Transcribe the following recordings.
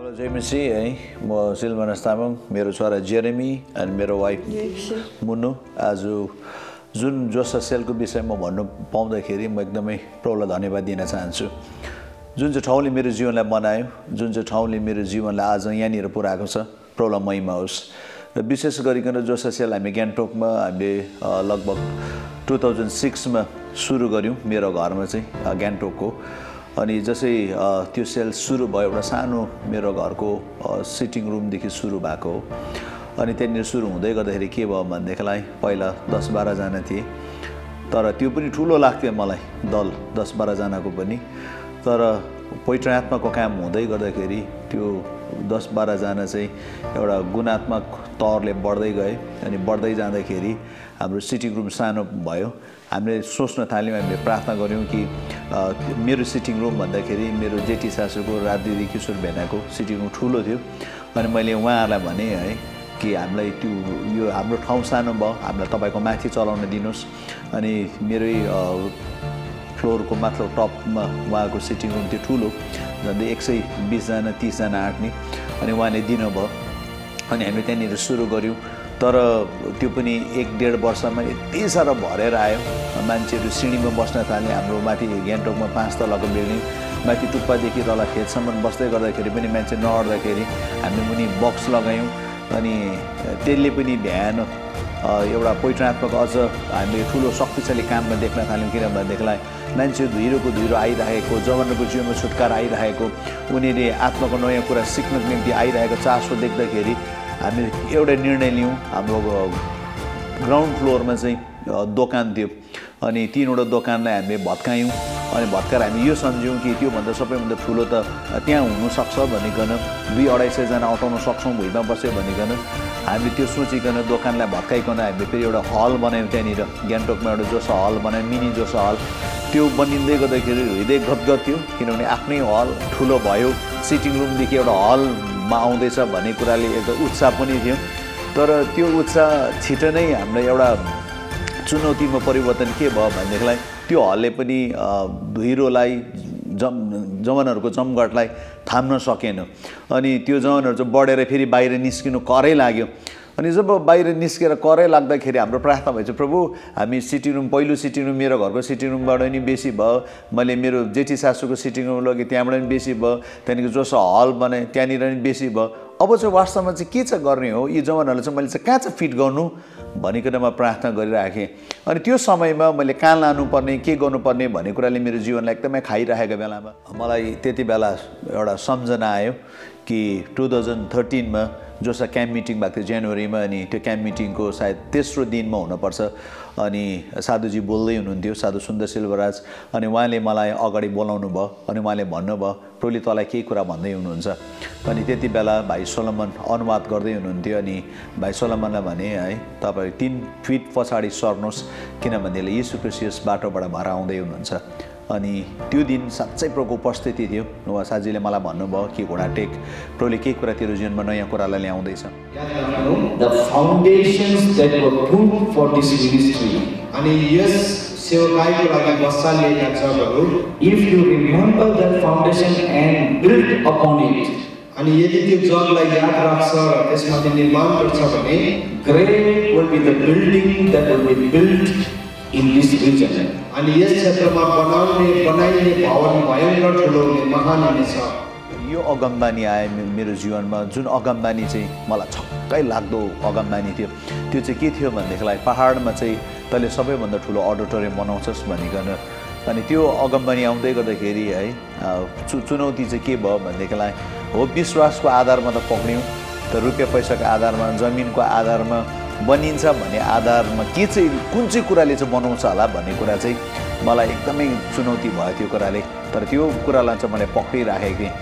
Hello जयमिसी है म सिलमनस तामाङ मेरो छोरा जेरेमी अनि मेरो वाइफ मुन्नु आज जुन जोसा सेलको विषयमा भन्नु पाउँदाखेरि म एकदमै प्रभुलाई धन्यवाद दिन चाहन्छु जुन चाहिँ ठाउँले मेरो जीवनलाई बनायो जुन चाहिँ ठाउँले मेरो जीवनलाई आज यहाँनिर पुर्याएको छ प्रभुलाई महिमा होस् र विशेष गरिकन जोसा सेल हामी गान्तोकमा हामीले लगभग 2006 मा सुरु गर्यौं मेरो घरमा चाहिँ गान्तोकको अनि जसै त्यो सेल सुरु भयो एउटा सानो मेरो घरको सिटिङ रुमदेखि सुरु भएको हो अनि त्यहाँनिर सुरु हुँदै गर्दाखेरि के भयो भन्देखिलाई पहिला 10-12 जना थिए तर त्यो पनि ठुलो लाग्थ्यो मलाई दल 10-12 जनाको पनि तर पवित्र आत्माको काम हुँदै गर्दाखेरि त्यो 10-12 जना चाहिँ एउटा गुणात्मक तौरले बढ्दै गए अनि बढ्दै जाँदाखेरि हाम्रो सिटिङ रुम सानो भयो हामीले सोच्न थाल्यौं हामीले प्रार्थना गर्यौं कि मेरो सिटिङ रुम भन्दाखेरि मेरो जेठी सासूको राजदिदी किशोर भेनाको सिटिङ रुम ठुलो थियो अनि मैले उहाँहरूलाई भने है कि हामीलाई त्यो यो हाम्रो ठाउँ सानो भयो हामीलाई तपाईको माथि चलाउन दिनुस् अनि मेरै फ्लोरको माथिल्लो टपमा उहाँको सिटिङ रुम थियो ठुलो झन्डै 120 जना 30 जना आट्ने अनि उहाँले दिनुभयो अनि हामी त्यहाँनिर सुरु गर्यौं तर त्यो पनि 1-1.5 वर्षमा यति साह्रो भरेर आयो मान्छेहरू सिडीमा बस्न थाले हाम्रो माथि गान्तोकमा 5 तलाको बिल्डिङ माथि टुप्पादेखि तल खेतसम्म बस्दै गर्दाखेरि पनि मान्छे नअड्दाखेरि हामी मुनि बक्स लगायौं अनि त्यसले पनि बिहान एउटा पवित्र आत्माको अझ हामीले ठुलो शक्तिशाली काममा देख्न थाल्यौं किनभनेदेखिलाई मान्छे धुइरोको धुइरो आइरहेको जवानहरूको जीवनमा छुटकारा आइरहेको उनीहरूले आत्माको नयाँ कुरा सिक्नको निम्ति आइरहेको चासो देख्दाखेरि हामी एउटा निर्णय लियौं हाम्रो ग्राउन्ड फ्लोरमा चाहिँ दोकान थियो अनि 3वटा दोकानलाई हामीले भत्कायौं अनि भत्काएर हामी यो सम्झ्यौं कि त्यो भन्दा सबैभन्दा ठुलो त त्यहाँ हुन सक्छ भनिकन 200-250 जना अटाउन सक्छौं भुइँमा बस्यो भनिकन हामी त्यो सोचिकन दोकानलाई भत्काइकन हामीले फेरि एउटा हल बनायौं त्यहाँनिर गान्तोकमा एउटा जोसा हल बनायौं मिनी जोसा हल त्यो बनिँदै गर्दाखेरि हृदय गदगद थियो किनभने आफ्नै हल ठुलो भयो सिटिङ रुमदेखि एउटा हलमा आउँदैछ भन्ने कुराले एउटा उत्साह पनि थियो तर त्यो उत्साह छिटो नै हाम्रो एउटा चुनौतीमा परिवर्तन के भयो भन्देखिलाई त्यो हलले पनि धुइरोलाई जवानहरूको जमघटलाई थाम्न सकेन अनि त्यो जवानहरू चाहिँ बढेर फेरि बाहिर निस्किनु करै लाग्यो अनि जब बाहिर निस्केर करै लाग्दाखेरि हाम्रो प्रार्थना भएछ प्रभु हामी सिटिङ रुम पहिलो सिटिङ रुम मेरो घरको सिटिङ रुमबाट नि बेसी भयो मैले मेरो जेठी सासूको सिटिङ रुम लगे त्यहाँबाट नि बेसी भयो त्यहाँदेखि जोसा हल बनाए त्यहाँनिर नि बेसी भयो अब चाहिँ वास्तवमा चाहिँ के चाहिँ गर्ने हो यी जवानहरूलाई चाहिँ मैले चाहिँ कहाँ चाहिँ फिट गर्नु भनिकन म प्रार्थना गरिराखेँ अनि त्यो समयमा मैले कहाँ लानुपर्ने के गर्नुपर्ने भन्ने कुराले मेरो जीवनलाई एकदमै खाइरहेको बेलामा मलाई त्यति बेला एउटा सम्झना आयो कि 2013 मा जोसा क्याम्प मिटिङ भएको थियो जनवरीमा अनि त्यो क्याम्प मिटिङको सायद तेस्रो दिनमा हुनुपर्छ अनि साधुजी बोल्दै हुनुहुन्थ्यो साधु सुन्दर सिल्वराज अनि उहाँले मलाई अगाडि बोलाउनु भयो अनि उहाँले भन्नुभयो प्रभुले तँलाई केही कुरा भन्दै हुनुहुन्छ अनि त्यति बेला भाइ सोलोमन अनुवाद गर्दै हुनुहुन्थ्यो अनि भाइ सोलोमनलाई भने है तपाईँ 3 फिट पछाडि सर्नुहोस् किनभने यीशु ख्रीष्ट यस बाटोबाट भएर आउँदै हुनुहुन्छ अनि त्यो दिन साच्चै प्रभुको उपस्थिति थियो उहाँ साथीले मलाई भन्नुभयो कि घोडा टेक प्रभुले के कुरा तेरो जीवनमा नयाँ कुरालाई ल्याउँदैछ The foundations that were put for this ministry अनि यस सेवाकाईको लागि बसालिएका जगहरू if you remember that foundation and build upon it अनि यदि त्यो जगलाई याद राख्छ र त्यसमाथि निर्माण गर्छ भने great will be the building that will be built in this region अनि यस क्षेत्रमा बनाइने भवन भयंकर ठुलो हुने महान हुनेछ यो अगमबानी आयो मेरो जीवनमा जुन अगमबानी चाहिँ मलाई छक्कै लाग्दो अगमबानी थियो त्यो चाहिँ के थियो भन्देखिलाई पहाडमा चाहिँ तैले सबैभन्दा ठुलो अडिटोरियम बनाउँछस् भनिकन अनि त्यो अगमबानी आउँदै गर्दाखेरि है चुनौती चाहिँ के भयो भन्देखिलाई हो विश्वासको आधारमा त पक्रियौं त रुपैयाँ पैसाको आधारमा जमिनको आधारमा बनिन्छ भन्ने आधारमा के चाहिँ कुन चाहिँ कुराले चाहिँ बनाउँछ होला भन्ने कुरा चाहिँ मलाई एकदमै चुनौती भयो त्यो कुराले तर त्यो कुरालाई चाहिँ मैले पक्रिराखेको थिएँ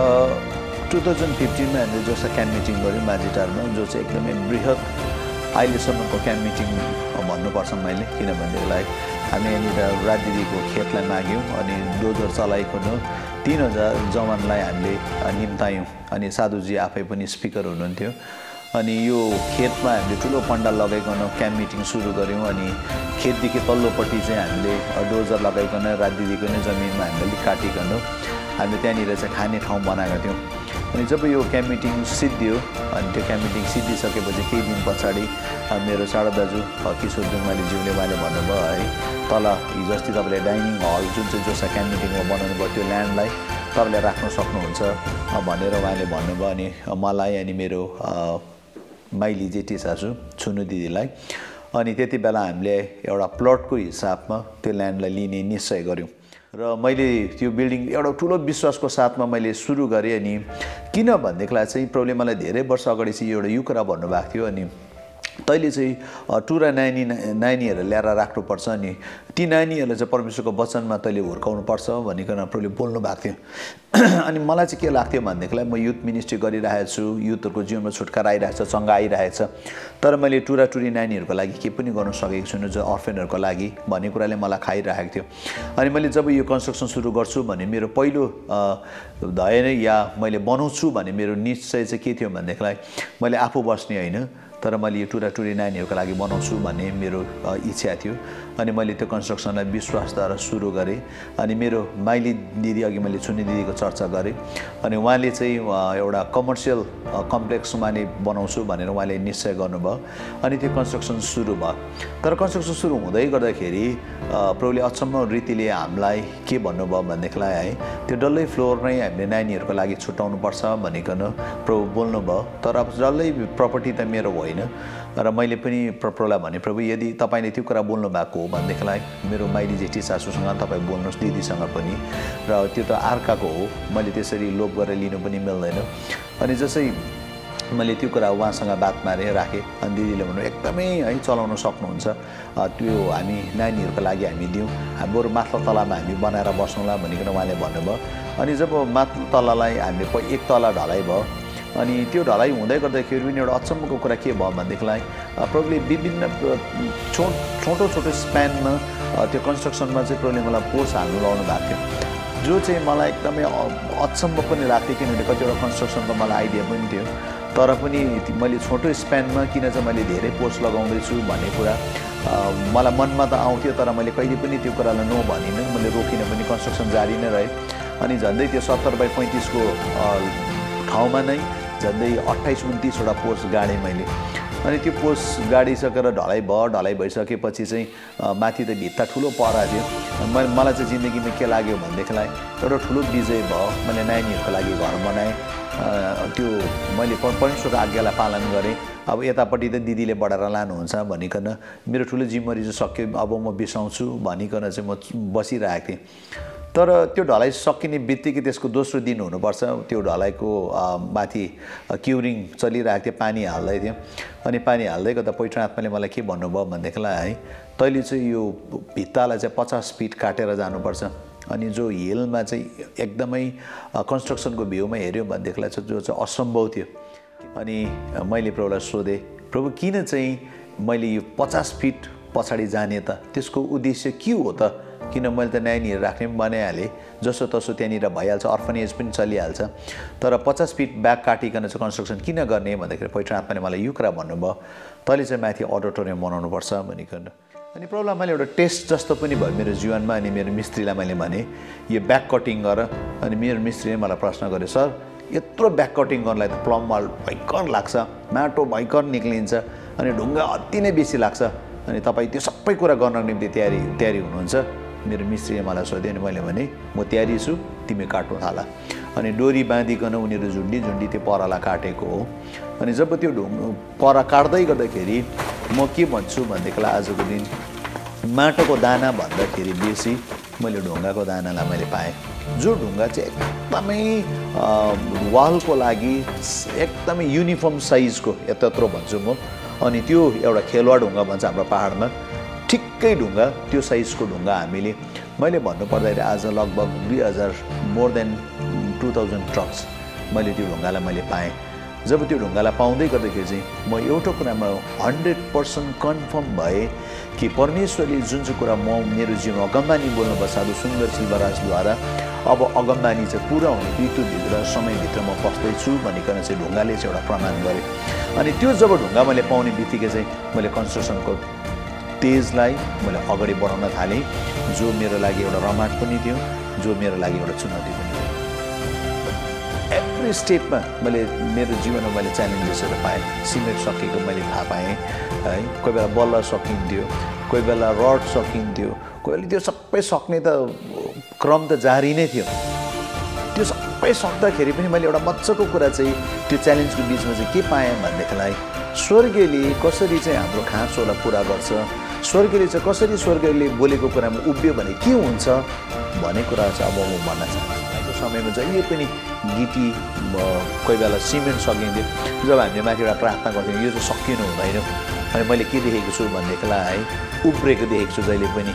2015 मा हामीले जोसा क्याम्प मिटिङ गर्यौं माझीटारमा जो चाहिँ एकदमै बृहत अहिलेसम्मको क्याम्प मिटिङ भन्नुपर्छ मैले किनभनेदेखिलाई हामी यहाँनिर राजदिदीको खेतलाई माग्यौं अनि डोजर चलाइकन 3000 जवानलाई हामीले निम्तायौं अनि साधुजी आफै पनि स्पिकर हुनुहुन्थ्यो अनि यो खेतमा हामीले ठुलो पण्डाल लगाइकन क्याम्प मिटिङ सुरु गर्यौं अनि खेतदेखि तल्लोपट्टि चाहिँ हामीले डोजर लगाइकन राजदिदीको नै जमिनमा हामीले काटिकन हामीले त्यहाँनिर चाहिँ खाने ठाउँ बनाएका थियौं अनि जब यो क्याम्प मिटिङ सिद्धियो अनि त्यो क्याम्प मिटिङ सिद्धिसकेपछि केही दिन पछाडि मेरो साडा दाजु किशोर जुङमालीज्यूले उहाँले भन्नुभयो है तल हिजो अस्ति तपाईँले डाइनिङ हल जुन चाहिँ जोसा क्याम्प मिटिङमा बनाउनु भयो त्यो ल्यान्डलाई तपाईँले राख्न सक्नुहुन्छ भनेर उहाँले भन्नुभयो अनि मलाई अनि मेरो माइली जेठी सासू छुनु दिदीलाई अनि त्यति बेला हामीले एउटा प्लटको हिसाबमा त्यो ल्यान्डलाई लिने निश्चय गऱ्यौँ र मैले त्यो बिल्डिङ एउटा ठुलो विश्वासको साथमा मैले सुरु गरेँ अनि किन भन्देखिलाई चाहिँ प्रभुले मलाई धेरै वर्ष अगाडि चाहिँ एउटा यो कुरा भन्नुभएको थियो अनि तैँले चाहिँ टुरा नानीहरू ल्याएर राख्नुपर्छ अनि ती नानीहरूलाई चाहिँ परमेश्वरको वचनमा तैँले हुर्काउनुपर्छ भनिकन प्रभुले बोल्नु भएको थियो अनि मलाई चाहिँ के लाग्थ्यो भनेदेखिलाई म युथ मिनिस्ट्री गरिरहेको छु युथहरूको जीवनमा छुटकारा आइरहेको छ चङ्गा आइरहेको छ तर मैले टुरी नानीहरूको लागि के पनि गर्न सकेको छुइनँ जो अर्फेनहरूको लागि भन्ने कुराले मलाई खाइरहेको थियो अनि मैले जब यो कन्स्ट्रक्सन सुरु गर्छु भने मेरो पहिलो धैर्य नै या मैले बनाउँछु भने मेरो निश्चय चाहिँ के थियो भनेदेखिलाई मैले आफू बस्ने होइन तर मैले यो टुरी नानीहरूको लागि बनाउँछु भन्ने मेरो इच्छा थियो अनि मैले त्यो कन्स्ट्रक्सनलाई विश्वासद्वारा सुरु गरेँ अनि मेरो माइली दिदी अघि मैले छुनी दिदीको चर्चा गरेँ अनि उहाँले चाहिँ एउटा कमर्सियल कम्प्लेक्समा नै बनाउँछु भनेर उहाँले निश्चय गर्नुभयो अनि त्यो कन्स्ट्रक्सन सुरु भयो तर कन्स्ट्रक्सन सुरु हुँदै गर्दाखेरि प्रभुले अचम्म रीतिले हामीलाई के भन्नुभयो भनेदेखिलाई है त्यो डल्लै फ्लोर नै हामीले नानीहरूको लागि छुट्याउनुपर्छ भनिकन प्रभु बोल्नुभयो तर अब डल्लै प्रपर्टी त मेरो होइन र मैले पनि प्रभुलाई भने प्रभु यदि तपाईँले त्यो कुरा बोल्नु भएको हो भनेदेखिलाई मेरो माइली जेठी सासूसँग तपाईँ बोल्नुहोस् दिदीसँग पनि र त्यो त अर्काको हो मैले त्यसरी लोभ गरेर लिनु पनि मिल्दैन अनि जसै मैले त्यो कुरा उहाँसँग बात मारेँ राखेँ अनि दिदीले भन्नु एकदमै है चलाउन सक्नुहुन्छ त्यो हामी नानीहरूको लागि हामी दिउँ बरु माथिल्लो तलामा हामी बनाएर बस्नुला भनिकन उहाँले भन्नुभयो अनि जब माथिल्लो तलालाई हामीले एक तला ढलाइ भयो अनि त्यो ढलाइ हुँदै गर्दाखेरि पनि एउटा अचम्मको कुरा के भयो भनेदेखिलाई प्रभुले विभिन्न छोटो स्प्यानमा त्यो कन्स्ट्रक्सनमा चाहिँ प्रभुले मलाई पोस्ट हाल्नु लाउनु भएको थियो जो चाहिँ मलाई एकदमै अचम्म पनि लाग्थ्यो किनभने कतिवटा कन्स्ट्रक्सनको मलाई आइडिया पनि थियो तर पनि मैले छोटो स्प्यानमा किन चाहिँ मैले धेरै पोस्ट लगाउँदैछु भन्ने कुरा मलाई मनमा त आउँथ्यो तर मैले कहिले पनि त्यो कुरालाई नो भनिनँ मैले रोकिनँ पनि कन्स्ट्रक्सन जारी नै रह्यो अनि झन्डै त्यो 70/35 को ठाउँमा नै झन्डै 28-29वटा पोस्ट गाडेँ मैले अनि त्यो पोस्ट गाडिसकेर ढलाइ भइसकेपछि चाहिँ माथि त भित्ता ठुलो परा थियो मलाई चाहिँ जिन्दगीमा के लाग्यो भनेदेखिलाई एउटा ठुलो विजय भयो मैले नानीहरूको लागि घर बनाएँ त्यो मैले परमेश्वरको आज्ञालाई पालन गरेँ अब यतापट्टि त दिदीले बढाएर लानुहुन्छ भनिकन मेरो ठुलो जिम्मेवारी चाहिँ सक्यो अब म बिसाउँछु भनिकन चाहिँ म बसिरहेको थिएँ तर त्यो ढलाइ सकिने बित्तिकै त्यसको दोस्रो दिन हुनुपर्छ त्यो ढलाइको माथि क्युरिङ चलिरहेको थियो पानी हाल्दै थियो अनि पानी हाल्दै गर्दा पवित्र आत्माले मलाई के भन्नुभयो भनेदेखिलाई है तैँले चाहिँ यो भित्तालाई चाहिँ 50 फिट काटेर जानुपर्छ अनि जो हिलमा चाहिँ एकदमै कन्स्ट्रक्सनको भ्यूमा हेऱ्यो भनेदेखिलाई चाहिँ जो चाहिँ असम्भव थियो अनि मैले प्रभुलाई सोधेँ प्रभु किन चाहिँ मैले यो 50 फिट पछाडि जाने त त्यसको उद्देश्य के हो त किन मैले त नानीहरू राख्ने पनि बनाइहालेँ जसो तसो त्यहाँनिर भइहाल्छ अर्फनेज पनि चलिहाल्छ तर 50 फिट ब्याक काटिकन चाहिँ कन्स्ट्रक्सन किन गर्ने भन्दाखेरि पवित्र आत्माले मलाई यो कुरा भन्नुभयो तैँले चाहिँ माथि अडिटोरियम बनाउनुपर्छ भनिकन अनि प्रब्लम मैले एउटा टेस्ट जस्तो पनि भयो मेरो जीवनमा अनि मेरो मिस्त्रीलाई मैले भने यो ब्याक कटिङ गर अनि मेरो मिस्त्रीले मलाई प्रश्न गर्यो सर यत्रो ब्याक कटिङ गर्नलाई त प्लम वाल भयङ्कर लाग्छ माटो भयङ्कर निक्लिन्छ अनि ढुङ्गा अति नै बेसी लाग्छ अनि तपाईँ त्यो सबै कुरा गर्न निम्ति तयारी हुनुहुन्छ मेरो मिस्त्रीले मलाई सोध्यो अनि मैले भने म तयारी छु तिमी काट्नु थाला अनि डोरी बाँधिकन उनीहरू झुन्डी त्यो परालाई काटेको हो अनि जब त्यो परा काट्दै गर्दाखेरि म के भन्छु भनेदेखिलाई आजको दिन माटोको दाना भन्दाखेरि बेसी मैले ढुङ्गाको दानालाई मैले पाएँ जो ढुङ्गा चाहिँ एकदमै वालको लागि एकदमै युनिफर्म साइजको यत्रो भन्छु म अनि त्यो एउटा खेलवा ढुङ्गा भन्छ हाम्रो पाहाडमा ठिक्कै ढुङ्गा त्यो साइजको ढुङ्गा हामीले मैले भन्नुपर्दाखेरि आज लगभग 2000 मोर देन 2000 ट्रक्स मैले त्यो ढुङ्गालाई मैले पाएँ जब त्यो ढुङ्गालाई पाउँदै गर्दाखेरि चाहिँ म एउटा कुरामा 100% कन्फर्म भएँ कि परमेश्वरले जुन चाहिँ कुरा म मेरो जीवनमा अगमबानी बोल्नुभयो साधु सुन्दर सिल्वराजद्वारा अब अगमबानी चाहिँ पुरा हुने ऋतुभित्र समयभित्र म पस्दैछु भनिकन चाहिँ ढुङ्गाले चाहिँ एउटा प्रमाण गरेँ अनि त्यो जब ढुङ्गा मैले पाउने बित्तिकै चाहिँ मैले कन्स्ट्रक्सनको तेजलाई मैले अगाडि बढाउन थालेँ जो मेरो लागि एउटा रमाट पनि थियो जो मेरो लागि एउटा चुनौती पनि थियो एभ्री स्टेपमा मैले मेरो जीवनमा मैले च्यालेन्जेसहरू पाएँ। सिमेन्ट सकेको मैले थाहा पाएँ है। कोही बेला बल्ल सकिन्थ्यो, कोही बेला रड सकिन्थ्यो, कोही बेला त्यो सबै सक्ने त क्रम त जारी नै थियो। त्यो सबै सक्दाखेरि पनि मैले एउटा मजाको कुरा चाहिँ त्यो च्यालेन्जको बिचमा चाहिँ के पाएँ भनेदेखिलाई स्वर्गले कसरी चाहिँ हाम्रो खाँचोलाई पुरा गर्छ, स्वर्गले चाहिँ कसरी स्वर्गले बोलेको कुरामा उभियो भने के हुन्छ भन्ने कुरा चाहिँ अब म भन्न चाहन्छु। आएको समयमा जहिले पनि गिटी कोही बेला सिमेन्ट सकिन्थ्यो, जब हामीले माथिबाट प्रार्थना गर्थ्यौँ यो चाहिँ सकिनु हुँदैन। अनि मैले के देखेको छु भनेदेखिलाई है उब्रेको देखेको छु जहिले पनि।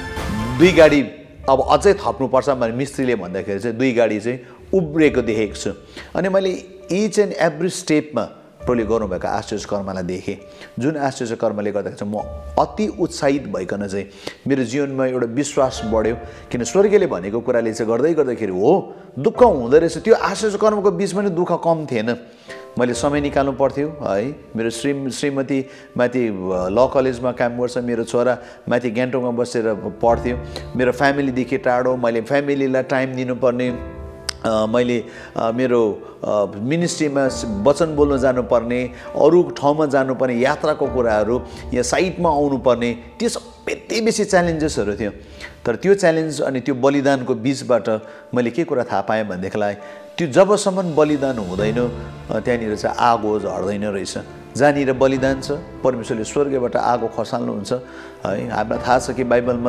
2 गाडी अब अझै थप्नुपर्छ भने मिस्त्रीले भन्दाखेरि चाहिँ 2 गाडी चाहिँ उब्रेको देखेको छु। अनि मैले इच एन्ड एभ्री स्टेपमा प्रभुले गर्नुभएको आश्चर्य कर्मलाई देखेँ, जुन आश्चर्य कर्मले गर्दाखेरि चाहिँ म अति उत्साहित भइकन चाहिँ मेरो जीवनमा एउटा विश्वास बढ्यो। किन स्वर्गले भनेको कुराले चाहिँ गर्दाखेरि हो दुःख हुँदो रहेछ। त्यो आश्चर्य कर्मको बिचमा नि दुःख कम थिएन। मैले समय निकाल्नु पर्थ्यो है। मेरो श्रीमती माथि ल कलेजमा काम गर्छ, मेरो छोरा माथि गान्तोकमा बसेर पढ्थ्यो, मेरो फ्यामिलीदेखि टाढो, मैले फ्यामिलीलाई टाइम दिनुपर्ने, मैले मेरो मिनिस्ट्रीमा वचन बोल्न जानुपर्ने, अरू ठाउँमा जानुपर्ने, यात्राको कुराहरू, यहाँ साइटमा आउनुपर्ने, त्यो सबै यति बेसी च्यालेन्जेसहरू थियो। तर त्यो च्यालेन्ज अनि त्यो बलिदानको बिचबाट मैले के कुरा थाहा पाएँ भनेदेखिलाई त्यो जबसम्म बलिदान हुँदैन त्यहाँनिर चाहिँ आगो झर्दैन रहेछ। जहाँनिर बलिदान छ परमेश्वरले स्वर्गबाट आगो खसाल्नुहुन्छ है। हामीलाई थाहा छ कि बाइबलमा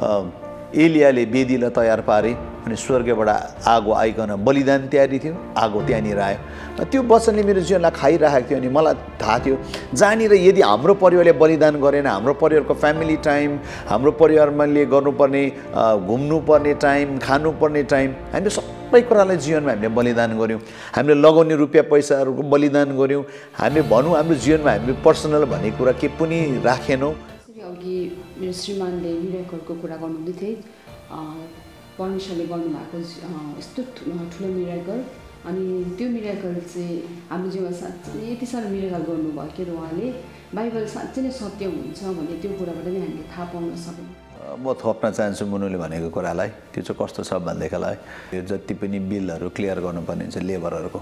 एलियाले वेदीलाई तयार पारे अनि स्वर्गबाट आगो आइकन बलिदान तयारी थियो, आगो त्यहाँनिर आयो। त्यो वचनले मेरो जीवनलाई खाइरहेको थियो। अनि मलाई थाहा थियो जहाँनिर यदि हाम्रो परिवारले बलिदान गरेन, हाम्रो परिवारको फ्यामिली टाइम, हाम्रो परिवारमाले गर्नुपर्ने घुम्नुपर्ने टाइम, खानुपर्ने टाइम, हामीले सबै कुरालाई जीवनमा हामीले बलिदान गऱ्यौँ। हामीले लगाउने रुपियाँ पैसाहरूको बलिदान गऱ्यौँ। हामीले भनौँ हाम्रो जीवनमा हामीले पर्सनल भन्ने कुरा के पनि राखेनौँ। अघि मेरो श्रीमानले मिरेकलको कुरा गर्नुहुँदै थिए, परमेश्वरले गर्नुभएको यस्तो ठुलो मिरेकल। अनि त्यो मिरेकल चाहिँ हाम्रो जीवनमा साँच्चै नै यति साह्रो मिरेकल गर्नुभयो कि उहाँले बाइबल साँच्चै नै सत्य हुन्छ भन्ने त्यो कुराबाट नै हामीले थाहा पाउन सक्यौँ। म थप्न चाहन्छु मुनुले भनेको कुरालाई। त्यो चाहिँ कस्तो छ भनेदेखिलाई यो जति पनि बिलहरू क्लियर गर्नुपर्ने हुन्छ लेबरहरूको,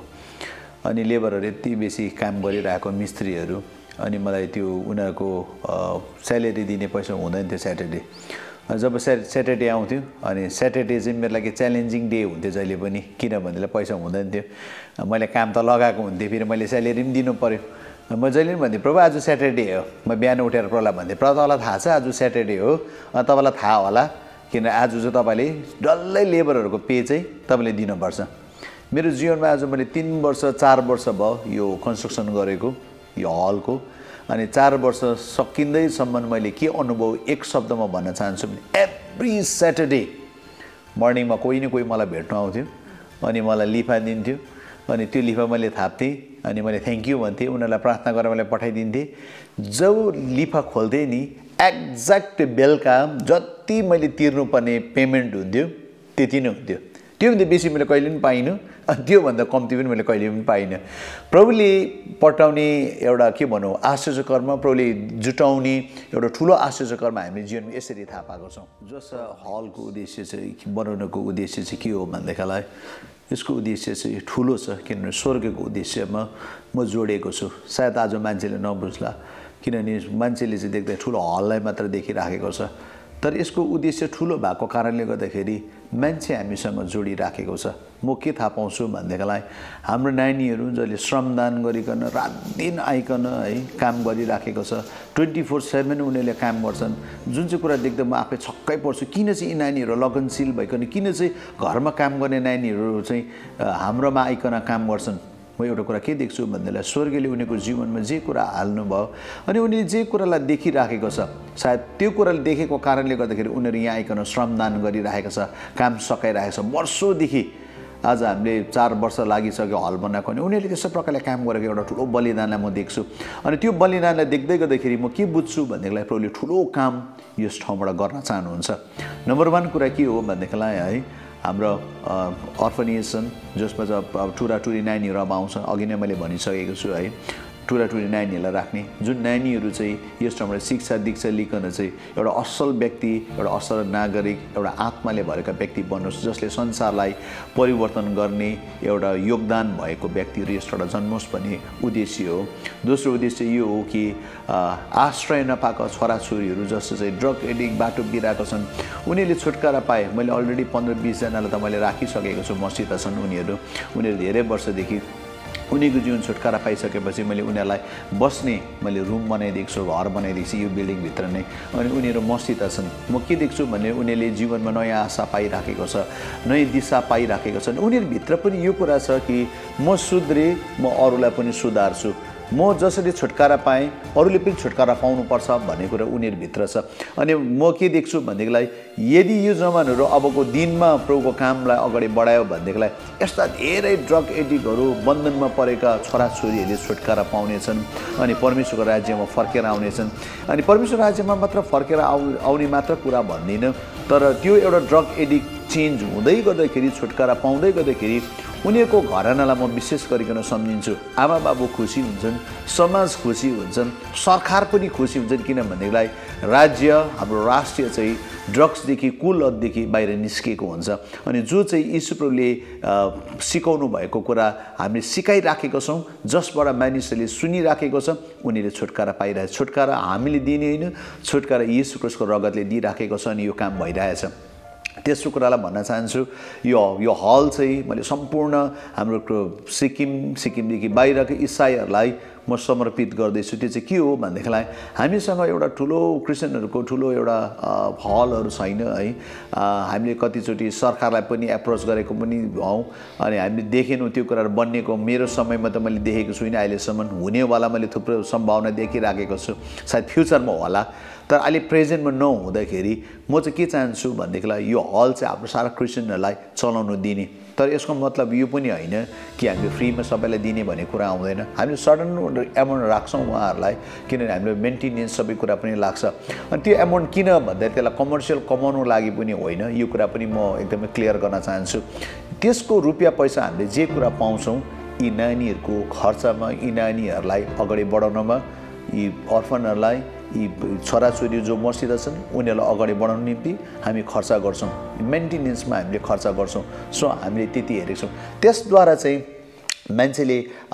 अनि लेबरहरू यति बेसी काम गरिरहेको मिस्त्रीहरू, अनि मलाई त्यो उनीहरूको स्यालेरी दिने पैसा हुँदैन थियो स्याटरडे। जब स्याटरडे आउँथ्यो अनि स्याटरडे चाहिँ मेरो लागि च्यालेन्जिङ डे हुन्थ्यो जहिले पनि, किनभनेलाई पैसा हुँदैन थियो। मैले काम त लगाएको हुन्थेँ, फेरि मैले स्यालेरी पनि दिनु पऱ्यो। म जहिले पनि भन्थेँ प्रभु आज स्याटरडे हो। म बिहान उठेर प्रभुलाई भन्थेँ प्रभु तपाईँलाई थाहा छ आज स्याटरडे हो, तपाईँलाई थाहा होला, किन आज चाहिँ तपाईँले डल्लै लेबरहरूको पे चाहिँ तपाईँले दिनुपर्छ। मेरो जीवनमा आज मैले 3 वर्ष 4 वर्ष भयो यो कन्स्ट्रक्सन गरेको यो हलको, अनि 4 वर्ष सकिँदैसम्म मैले के अनुभव एक शब्दमा भन्न चाहन्छु भने एभ्री स्याटरडे मर्निङमा कोही न कोही मलाई भेट्न आउँथ्यो अनि मलाई लिफा दिन्थ्यो। अनि त्यो लिफा मैले थाप्थेँ अनि मैले थ्याङ्क यू भन्थेँ, उनीहरूलाई प्रार्थना गरेर मैले पठाइदिन्थेँ। जब लिफा खोल्थेँ नि एक्ज्याक्ट बेलुका जति मैले तिर्नुपर्ने पेमेन्ट हुन्थ्यो त्यति नै हुन्थ्यो। त्योभन्दा बेसी मैले कहिले पनि पाइनँ, अनि त्योभन्दा कम्ती पनि मैले कहिले पनि पाइनँ। प्रभुले पठाउने एउटा के भनौँ आश्चर्य कर्म, प्रभुले जुटाउने एउटा ठुलो आश्चर्य कर्म हामीले जीवनमा यसरी थाहा पाएको छौँ। जस हलको उद्देश्य चाहिँ बनाउनको उद्देश्य चाहिँ के हो भनेदेखिलाई यसको उद्देश्य चाहिँ ठुलो छ, किनभने स्वर्गको उद्देश्यमा म जोडेको छु। सायद आज मान्छेले नबुझ्ला, किनभने मान्छेले चाहिँ देख्दा ठुलो हललाई मात्र देखिराखेको छ, तर यसको उद्देश्य ठुलो भएको कारणले गर्दाखेरि मान्छे हामीसँग जोडिराखेको छ। म के थाहा पाउँछु भनेदेखिलाई हाम्रो नानीहरू जसले श्रमदान गरिकन रात दिन आइकन है काम गरिराखेको छ, 24/7 उनीहरूले काम गर्छन्। जुन चाहिँ कुरा देख्दा म आफै छक्कै पर्छु, किन चाहिँ यी नानीहरू लगनशील भइकन, किन चाहिँ घरमा काम गर्ने नानीहरू चाहिँ हाम्रोमा आइकन काम गर्छन्। म एउटा कुरा के देख्छु भन्दैलाई स्वर्गले उनीहरूको जीवनमा जे कुरा हाल्नुभयो अनि उनीले जे कुरालाई देखिराखेको छ, सायद त्यो कुराले देखेको कारणले गर्दाखेरि उनीहरू यहाँ आइकन श्रमदान गरिरहेको छ, काम सकाइरहेको छ। वर्षौँदेखि आज हामीले 4 वर्ष लागिसक्यो हल बनाएको, अनि उनीहरूले त्यस्तो प्रकारले काम गरेको एउटा ठुलो बलिदानलाई म देख्छु। अनि त्यो बलिदानलाई देख्दै गर्दाखेरि म के बुझ्छु भनेदेखिलाई प्रभुले ठुलो काम यस ठाउँबाट गर्न चाहनुहुन्छ। नम्बर 1 कुरा के हो भनेदेखिलाई है हाम्रो अर्फनेज छन् जसमा चाहिँ अब टुरा टुरी नानीहरू अब आउँछ। अघि नै मैले भनिसकेको छु है, टुराटुरी नानीहरूलाई राख्ने, जुन नानीहरू चाहिँ यस ठाउँबाट शिक्षा दीक्षा लिकन चाहिँ एउटा असल व्यक्ति, एउटा असल नागरिक, एउटा आत्माले भरेका व्यक्ति बन्नुहोस्, जसले संसारलाई परिवर्तन गर्ने एउटा योगदान भएको व्यक्तिहरू यस ठाउँबाट जन्मोस् भन्ने उद्देश्य हो। दोस्रो उद्देश्य यो हो कि आश्रय नपाएका छोराछोरीहरू जसले चाहिँ ड्रग एडिक्ट बाटो बिराएका छन्, उनीहरूले छुटकारा पाए। मैले अलरेडी 15-20 जनालाई त मैले राखिसकेको छु मसित छन्। उनीहरू धेरै वर्षदेखि उनीको जीवन छुटकारा पाइसकेपछि मैले उनीहरूलाई बस्ने मैले रुम बनाइदिएको छु, घर बनाइदिएको छु यो बिल्डिङभित्र नै। अनि उनीहरू मसित छन्। म के देख्छु भने उनीहरूले जीवनमा नयाँ आशा पाइराखेको छ, नयाँ दिशा पाइराखेको छन्। उनीहरूभित्र पनि यो कुरा छ कि म सुध्रे, म अरूलाई पनि सुधार्छु, म जसरी छुटकारा पाएँ अरूले पनि छुटकारा पाउनुपर्छ भन्ने कुरा उनीहरूभित्र छ। अनि म के देख्छु भनेदेखिलाई यदि यो जवानहरू अबको दिनमा प्रभुको कामलाई अगाडि बढायो भनेदेखिलाई यस्ता धेरै ड्रग एडिक्टहरू बन्धनमा परेका छोराछोरीहरूले छुटकारा पाउनेछन् अनि परमेश्वरको राज्यमा फर्केर आउनेछन्। अनि परमेश्वर राज्यमा मात्र फर्केर आउने मात्र कुरा भन्दिनँ, तर त्यो एउटा ड्रग एडिक्ट चेन्ज हुँदै गर्दाखेरि, छुटकारा पाउँदै गर्दाखेरि उनीहरूको घरानालाई म विशेष गरिकन सम्झिन्छु। आमा बाबु खुसी हुन्छन्, समाज खुसी हुन्छन्, सरकार पनि खुसी हुन्छन्, किनभनेदेखिलाई राज्य हाम्रो राष्ट्र चाहिँ ड्रग्सदेखि कुलतदेखि बाहिर निस्किएको हुन्छ। अनि जो चाहिँ यीशु प्रभुले सिकाउनु भएको कुरा हामीले सिकाइराखेको छौँ, जसबाट मानिसहरूले सुनिराखेको छ, उनीहरूले छुटकारा पाइरहेछ। छुटकारा हामीले दिने होइन, छुटकारा यीशु ख्रीष्टको रगतले दिइराखेको छ अनि यो काम भइरहेछ। तेस्रो कुरालाई भन्न चाहन्छु, यो हल चाहिँ मैले सम्पूर्ण हाम्रो सिक्किमदेखि बाहिरको इसाईहरूलाई म समर्पित गर्दैछु। त्यो चाहिँ के हो भनेदेखिलाई हामीसँग एउटा ठुलो क्रिस्चियनहरूको ठुलो एउटा हलहरू छैन है। हामीले कतिचोटि सरकारलाई पनि एप्रोच गरेको पनि हौँ अनि हामीले देखेनौँ त्यो कुराहरू बन्नेको। मेरो समयमा त मैले देखेको छुइनँ अहिलेसम्म, हुनेवाला मैले थुप्रो सम्भावना देखिराखेको छु, सायद फ्युचरमा होला। तर अहिले प्रेजेन्टमा नहुँदाखेरि म चाहिँ के चाहन्छु भनेदेखिलाई यो हल चाहिँ हाम्रो सारा क्रिस्चियनहरूलाई चलाउनु दिने। तर यसको मतलब यो पनि होइन कि हामीले फ्रीमा सबैलाई दिने भन्ने कुरा आउँदैन। हामीले सडन एमाउन्ट राख्छौँ उहाँहरूलाई, किनभने हामीले मेन्टेनेन्स सबै कुरा पनि लाग्छ। अनि त्यो एमाउन्ट किन भन्दा त्यसलाई कमर्सियल कमाउनु लागि पनि होइन, यो कुरा पनि म एकदमै क्लियर गर्न चाहन्छु। त्यसको रुपियाँ पैसा हामीले जे कुरा पाउँछौँ यी नानीहरूको खर्चमा, यी नानीहरूलाई अगाडि बढाउनमा, यी अर्फनहरूलाई, यी छोराछोरी जो मसित छन् उनीहरूलाई अगाडि बढाउनु निम्ति हामी खर्च गर्छौँ, मेन्टेनेन्समा हामीले खर्च गर्छौँ। सो हामीले त्यति हेरेको छौँ। त्यसद्वारा चाहिँ मान्छेले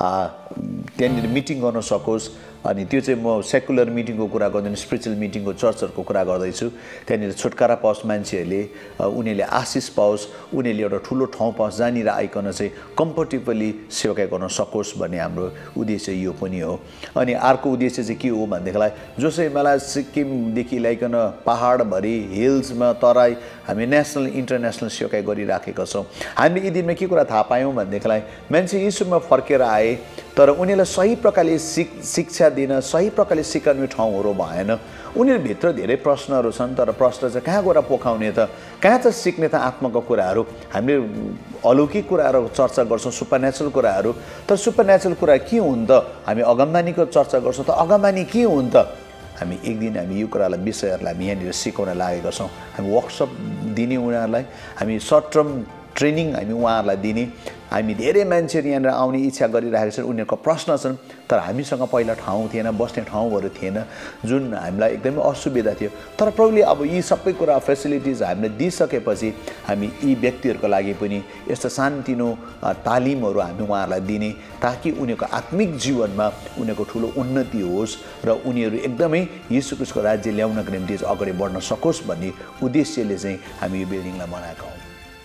त्यहाँनिर मिटिङ गर्न सकोस्। अनि त्यो चाहिँ म सेकुलर मिटिङको कुरा गर्दैन, स्पिरिचुअल मिटिङको चर्चहरूको कुरा गर्दैछु। त्यहाँनिर छुटकारा पाओस् मान्छेहरूले, उनीहरूले आशिष पाओस्, उनीहरूले एउटा ठुलो ठाउँ पाओस् जहाँनिर आइकन चाहिँ कम्फर्टेबली सेवाकाई गर्न सकोस् भन्ने हाम्रो उद्देश्य यो पनि हो। अनि अर्को उद्देश्य चाहिँ के हो भनेदेखिलाई जो चाहिँ मलाई सिक्किमदेखि ल्याइकन पहाडभरि हिल्समा तराई हामी नेसनल इन्टरनेसनल सेवाकाई गरिराखेका छौँ। हामीले यी दिनमा के कुरा थाहा पायौँ भनेदेखिलाई मान्छे यीशुमा फर्केर आए तर उनीहरूलाई सही प्रकारले शिक्षा दिन, सही प्रकारले सिकाउने ठाउँहरू भएन। उनीहरूभित्र धेरै प्रश्नहरू छन्, तर प्रश्न चाहिँ कहाँ गएर पोखाउने त, कहाँ चाहिँ सिक्ने त आत्माको कुराहरू। हामीले अलौकिक कुराहरू चर्चा गर्छौँ, सुपरनेचुरल कुराहरू, तर सुपरनेचुरल कुरा के हुन् त? हामी अगमबानीको चर्चा गर्छौँ, त अगमबानी के हुन् त? हामी एक दिन हामी यो कुरालाई विषयहरूलाई हामी यहाँनिर सिकाउन लागेका छौँ। हामी वर्कसप दिने उनीहरूलाई, हामी सर्ट टर्म ट्रेनिङ हामी उहाँहरूलाई दिने। हामी धेरै मान्छेहरू यहाँनिर आउने इच्छा गरिरहेका छन्, उनीहरूको प्रश्न छन्, तर हामीसँग पहिला ठाउँ थिएन, बस्ने ठाउँहरू थिएन, जुन हामीलाई एकदमै असुविधा थियो। तर प्रभुले अब यी सबै कुरा फेसिलिटिज हामीले दिइसकेपछि हामी यी व्यक्तिहरूको लागि पनि यस्तो सानोतिनो तालिमहरू हामी उहाँहरूलाई दिने, ताकि उनीहरूको आत्मिक जीवनमा उनीहरूको ठुलो उन्नति होस् र उनीहरू एकदमै यीशु ख्रीष्टको राज्य ल्याउनको निम्ति अगाडि बढ्न सकोस् भन्ने उद्देश्यले चाहिँ हामी यो बिल्डिङलाई बनाएका हौँ।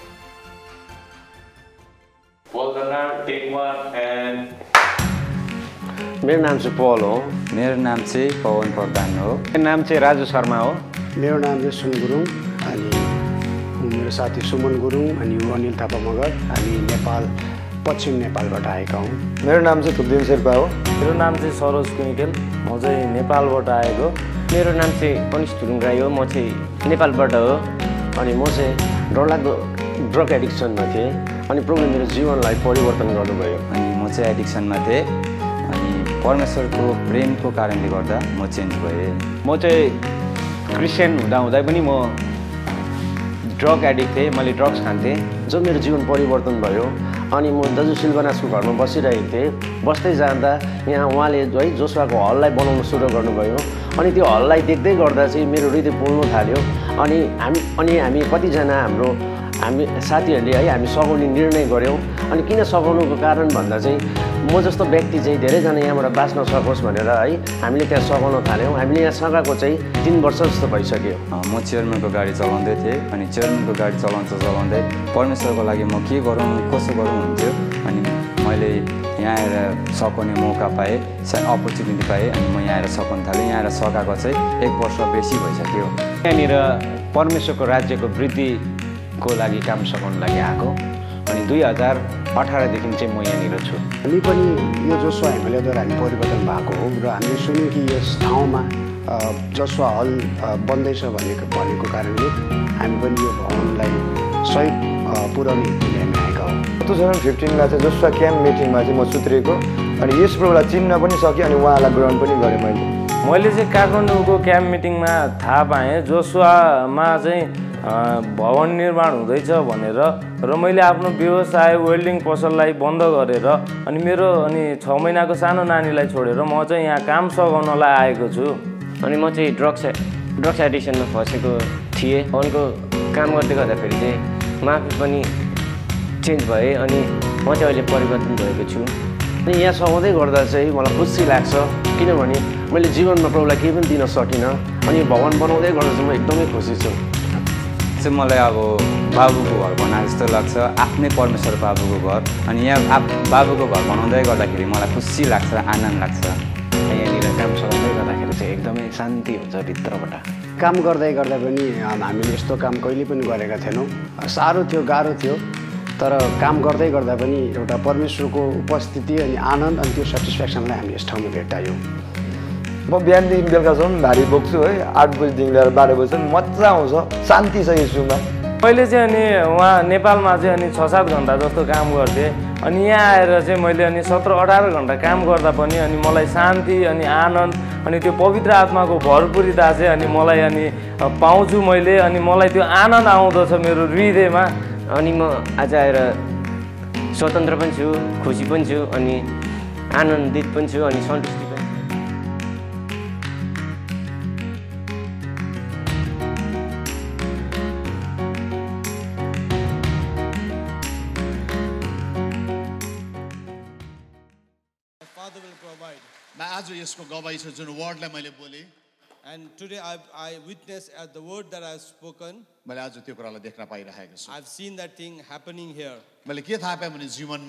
मेरो नाम चाहिँ पल हो। मेरो नाम चाहिँ पवन प्रधान हो। मेरो नाम चाहिँ राजु शर्मा हो। मेरो नाम चाहिँ सुन गुरुङ अनि मेरो साथी सुमन गुरुङ अनि अनिल थापा मगर। हामी नेपाल पश्चिम नेपालबाट आएका हौँ। मेरो नाम चाहिँ कुलदेव शेर्पा हो। मेरो नाम चाहिँ सरोज कुइटेल, म चाहिँ नेपालबाट आएको। मेरो नाम चाहिँ अनिश थुरुङ राई हो, म चाहिँ नेपालबाट हो। अनि म चाहिँ डरलाग्दो ड्रग एडिक्सनमा थिएँ अनि प्रभुले मेरो जीवनलाई परिवर्तन गर्नुभयो। अनि म चाहिँ एडिक्सनमा थिएँ अनि परमेश्वरको प्रेमको कारणले गर्दा म चेन्ज भएँ। म चाहिँ क्रिस्चियन हुँदाहुँदै पनि म ड्रग एडिक्ट थिएँ, मैले ड्रग्स खान्थेँ। जब मेरो जीवन परिवर्तन भयो अनि म दाजु सिल्भानासको घरमा बसिरहेको थिएँ। बस्दै जाँदा यहाँ उहाँले है जोसुवाको हललाई बनाउन सुरु गर्नुभयो। अनि त्यो हललाई देख्दै गर्दा चाहिँ मेरो हृदय पोल्न थाल्यो। अनि हामी कतिजना हामी साथीहरूले है हामी सघाउने निर्णय गऱ्यौँ। अनि किन सघाउनुको कारण भन्दा चाहिँ म जस्तो व्यक्ति चाहिँ धेरैजना यहाँबाट बाँच्न सकोस् भनेर है हामीले त्यहाँ सघाउन थाल्यौँ। हामीले यहाँ सघाएको चाहिँ 3 वर्ष जस्तो भइसक्यो। म चेयरम्यानको गाडी चलाउँदै थिएँ अनि चेयरम्यानको गाडी चलाउँदै परमेश्वरको लागि म के गरौँ कसो गरौँ हुन्थ्यो। अनि मैले यहाँ आएर सघाउने मौका पाएँ, अपर्च्युनिटी पाएँ अनि म यहाँ आएर सघाउन थालेँ। यहाँ आएर सघाएको चाहिँ 1 वर्ष बेसी भइसक्यो। यहाँनिर परमेश्वरको राज्यको वृद्धिको लागि काम सघाउन लागि आएको अनि 2018देखि चाहिँ म यहाँनिर छु। हामी पनि यो जोसुवा एमएलएद्वारा हामी परिवर्तन भएको हो र हामीले सुन्यौँ कि यस ठाउँमा जोसुवा हल बन्दैछ भनेको कारणले हामी पनि यो भवनलाई सहयोग पुर्याउने हामी आएका हौँ। 2015मा चाहिँ जोसुवा क्याम्प मिटिङमा चाहिँ म सुत्रिएको अनि यस प्रब्लमलाई चिन्न पनि सकेँ अनि उहाँलाई ग्रहण पनि गरेँ। मैले चाहिँ काठमाडौँको क्याम्प मिटिङमा थाहा पाएँ जोसुवामा चाहिँ भवन निर्माण हुँदैछ भनेर र मैले आफ्नो व्यवसाय वेल्डिङ पसललाई बन्द गरेर अनि मेरो 6 महिनाको सानो नानीलाई छोडेर म चाहिँ यहाँ काम सघाउनलाई आएको छु। अनि म चाहिँ ड्रग्स एडिक्सनमा फसेको थिएँ। उनको काम गर्दै गर्दाखेरि चाहिँ म आफै पनि चेन्ज भएँ अनि म चाहिँ अहिले परिवर्तन भएको छु। अनि यहाँ सघाउँदै गर्दा चाहिँ मलाई खुसी लाग्छ किनभने मैले जीवनमा प्रभुलाई केही पनि दिन सकिनँ अनि भवन बनाउँदै गर्दा चाहिँ म एकदमै खुसी छु। चाहिँ मलाई अब बाबुको घर बनाए जस्तो लाग्छ, आफ्नै परमेश्वर बाबुको घर। अनि यहाँ बाबुको घर बनाउँदै गर्दाखेरि मलाई खुसी लाग्छ, आनन्द लाग्छ। यहाँनिर काम सघाउँदै गर्दाखेरि चाहिँ एकदमै शान्ति हुन्छ भित्रबाट। काम गर्दा पनि हामीले यस्तो काम कहिले पनि गरेका थिएनौँ। साह्रो थियो, गाह्रो थियो, तर काम गर्दै गर्दा पनि एउटा परमेश्वरको उपस्थिति अनि आनन्द अनि त्यो सेटिस्फ्याक्सनलाई हामी यस ठाउँमा भेट्टायौँ। म बिहानदेखि बेलुकासम्म भारी बोक्छु है, 8 बजीदेखि लिएर 12 बजीसम्म मजा आउँछ, शान्ति छ यसमा। मैले चाहिँ अनि उहाँ नेपालमा चाहिँ अनि 6-7 घन्टा जस्तो काम गर्थेँ अनि यहाँ आएर चाहिँ मैले अनि 17-18 घन्टा काम गर्दा पनि अनि मलाई शान्ति अनि आनन्द अनि त्यो पवित्र आत्माको भरपुरिता चाहिँ अनि मलाई अनि पाउँछु मैले अनि मलाई त्यो आनन्द आउँदछ मेरो हृदयमा। अनि म आज आएर स्वतन्त्र पनि छु, खुसी पनि छु अनि आनन्दित पनि छु अनि सन्तुष्टि पनि। आज यसको गवाई छ जुन वर्डलाई मैले बोले। And today I witness at the word that I have spoken. मैले आज त्यो कुरालाई देख्न पाइरहेको छु। I've seen that thing happening here. मैले के थाहा पाएँ भने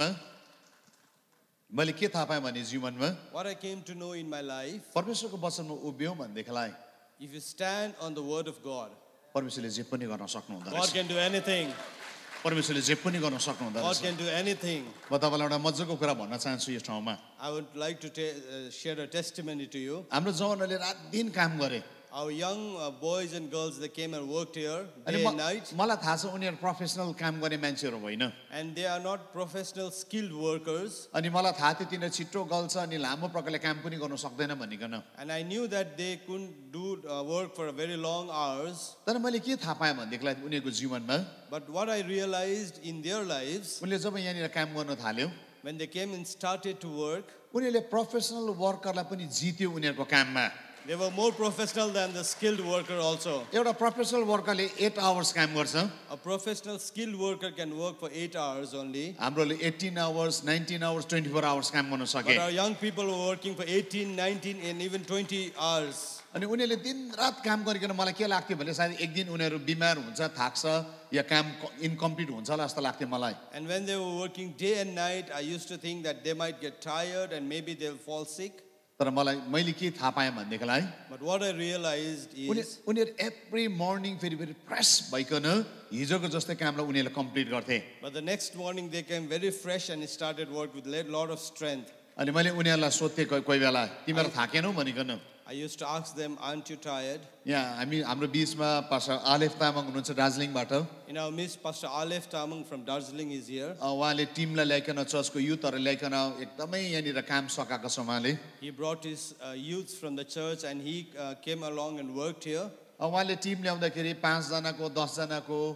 जीवनमा What I came to know in my life. परमेश्वरको वचनमा उभियौँ भनेदेखिलाई If you stand on the word of God, परमेश्वरले जे पनि गर्न सक्नुहुँदो रहेछ। God can do anything. परमेश्वरले जे पनि गर्न सक्नुहुँदो रहेछ। God can do anything. म तपाईलाई एउटा मज्जाको कुरा भन्न चाहन्छु यस ठाउँमा। I would like to share a testimony to you. हाम्रो जवानहरूले रात दिन काम गरे। Our young boys and girls, they came and worked here day and night. मलाई थाहा छ उनीहरू प्रोफेसनल काम गर्ने मान्छेहरू होइन। And they are not professional skilled workers. अनि मलाई थाहा थियो तिनीहरू छिटो गल्छ अनि लामो प्रकारले काम पनि गर्न सक्दैन भनिकन। And I knew that they couldn't do work for a very long hours. तर मैले के थाहा पाएँ भनेदेखिलाई उनीहरूको जीवनमा But what I realized in their lives, उनले जब यहाँनिर काम गर्न थाल्यो, when they came and started to work, उनीहरूले प्रोफेसनल वर्करलाई पनि जित्यो उनीहरूको काममा। they were more professional than the skilled worker also. एउटा प्रोफेसनल वर्करले 8 आवर्स काम गर्छ। A professional skilled worker can work for 8 hours only. हाम्रोले 18 आवर्स, 19 आवर्स, 24 आवर्स काम गर्न सके। But our young people were working for 18, 19 and even 20 hours. अनि उनीहरूले दिन रात काम गरिकन मलाई के लाग्थ्यो भने सायद एक दिन उनीहरू बिमार हुन्छ, थाक्छ या काम इनकम्प्लिट हुन्छ होला जस्तो लाग्थ्यो मलाई। And when they were working day and night, I used to think that they might get tired and maybe they'll fall sick. तर मैले के थाहा पाएँ भनेदेखिलाई But what I realized is उनीहरू एभ्री मर्निङ फेरि फ्रेस भइकन हिजोको जस्तै कामलाई उनीहरूले कम्प्लिट गर्थे। But the next morning they came very fresh and started work with a lot of strength. अनि मैले उनीहरूलाई सोध्थेँ कोही बेला तिमीहरू थाकेनौ भनिकन। I used to ask them, aren't you tired? यहाँ हाम्रो बीचमा पास्टर आलेफ तामाङ हुनुहुन्छ दार्जिलिङबाट। In our midst, Pastor Alef Tamang from Darjeeling is here. उहाँले टिमलाई ल्याइकन चर्चको युथहरू ल्याइकन एकदमै यहाँनिर काम सकाएको छ उहाँले। He brought his youths from the church and he came along and worked here. उहाँले टिम ल्याउँदाखेरि 5 जनाको 10 जनाको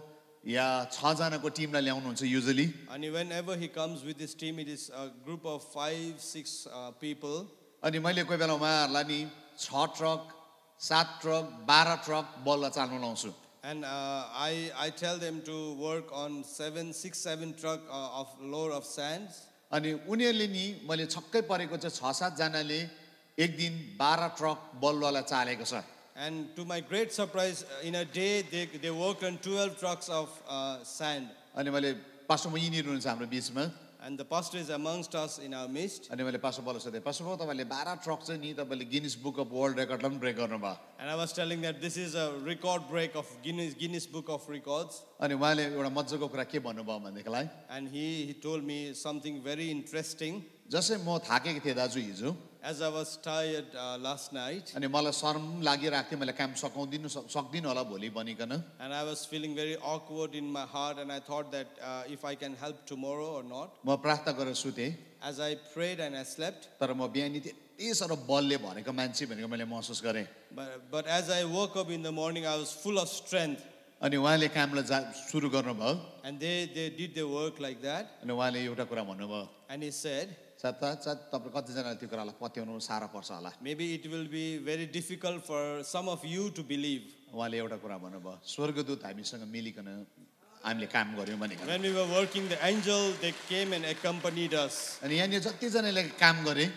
या 6 जनाको टिमलाई ल्याउनुहुन्छ usually And whenever he comes with his team, it is a group of 5-6 people. अनि मैले कोही बेला उहाँहरूलाई नि 6 ट्रक 7 ट्रक 12 ट्रक बल्ल चाल्न लाउँछु And I tell them to work on 6-7 truck of load of sands. अनि उनीहरूले नि मैले छक्कै परेको चाहिँ 6-7 जनाले एक दिन 12 ट्रक बल्लवाला चालेको छ And to my great surprise, in a day they worked on 12 trucks of sand. अनि मैले पास्टर म यिनीहरू हुनुहुन्छ हाम्रो बीचमा And the pastor is amongst us in our midst. अनि मैले पास्टर बोल्न सोधेँ पास्टर बाबु तपाईँले 12 ट्रक चाहिँ नि तपाईँले गिनिस बुक अफ वर्ल्ड रेकर्डलाई पनि ब्रेक गर्नुभयो And I was telling that this is a record break of Guinness Book of Records. अनि उहाँले एउटा मज्जाको कुरा के भन्नुभयो भनेदेखिलाई And he told me something very interesting. जसै म थाकेको थिएँ दाजु हिजो As I was tired last night. अनि मलाई शर्म लागिरहेको थियो मैले काम सक्दिनँ होला भोलि भनिकन And I was feeling very awkward in my heart and I thought that if I can help tomorrow or not. म प्रार्थना गरेर सुतेँ As I prayed and I slept. तर म बिहानी त्यति साह्रो बलले भनेको मान्छे भनेको मैले महसुस गरेँ But as I woke up in the morning, I was full of strength. अनि उहाँले कामलाई सुरु गर्नुभयो And they did their work like that. अनि उहाँले एउटा कुरा भन्नुभयो And he said, तपाईँ कतिजनाले त्यो कुरालाई पत्याउनु साह्रो पर्छ होला maybe it will be very difficult for some of you to believe. उहाँले एउटा कुरा भन्नुभयो स्वर्गदूत हामीसँग मिलिकन हामीले काम गर्यौँ भनेको When we were working, the angel, they came and accompanied us. अनि यहाँनिर जतिजनाले काम गरे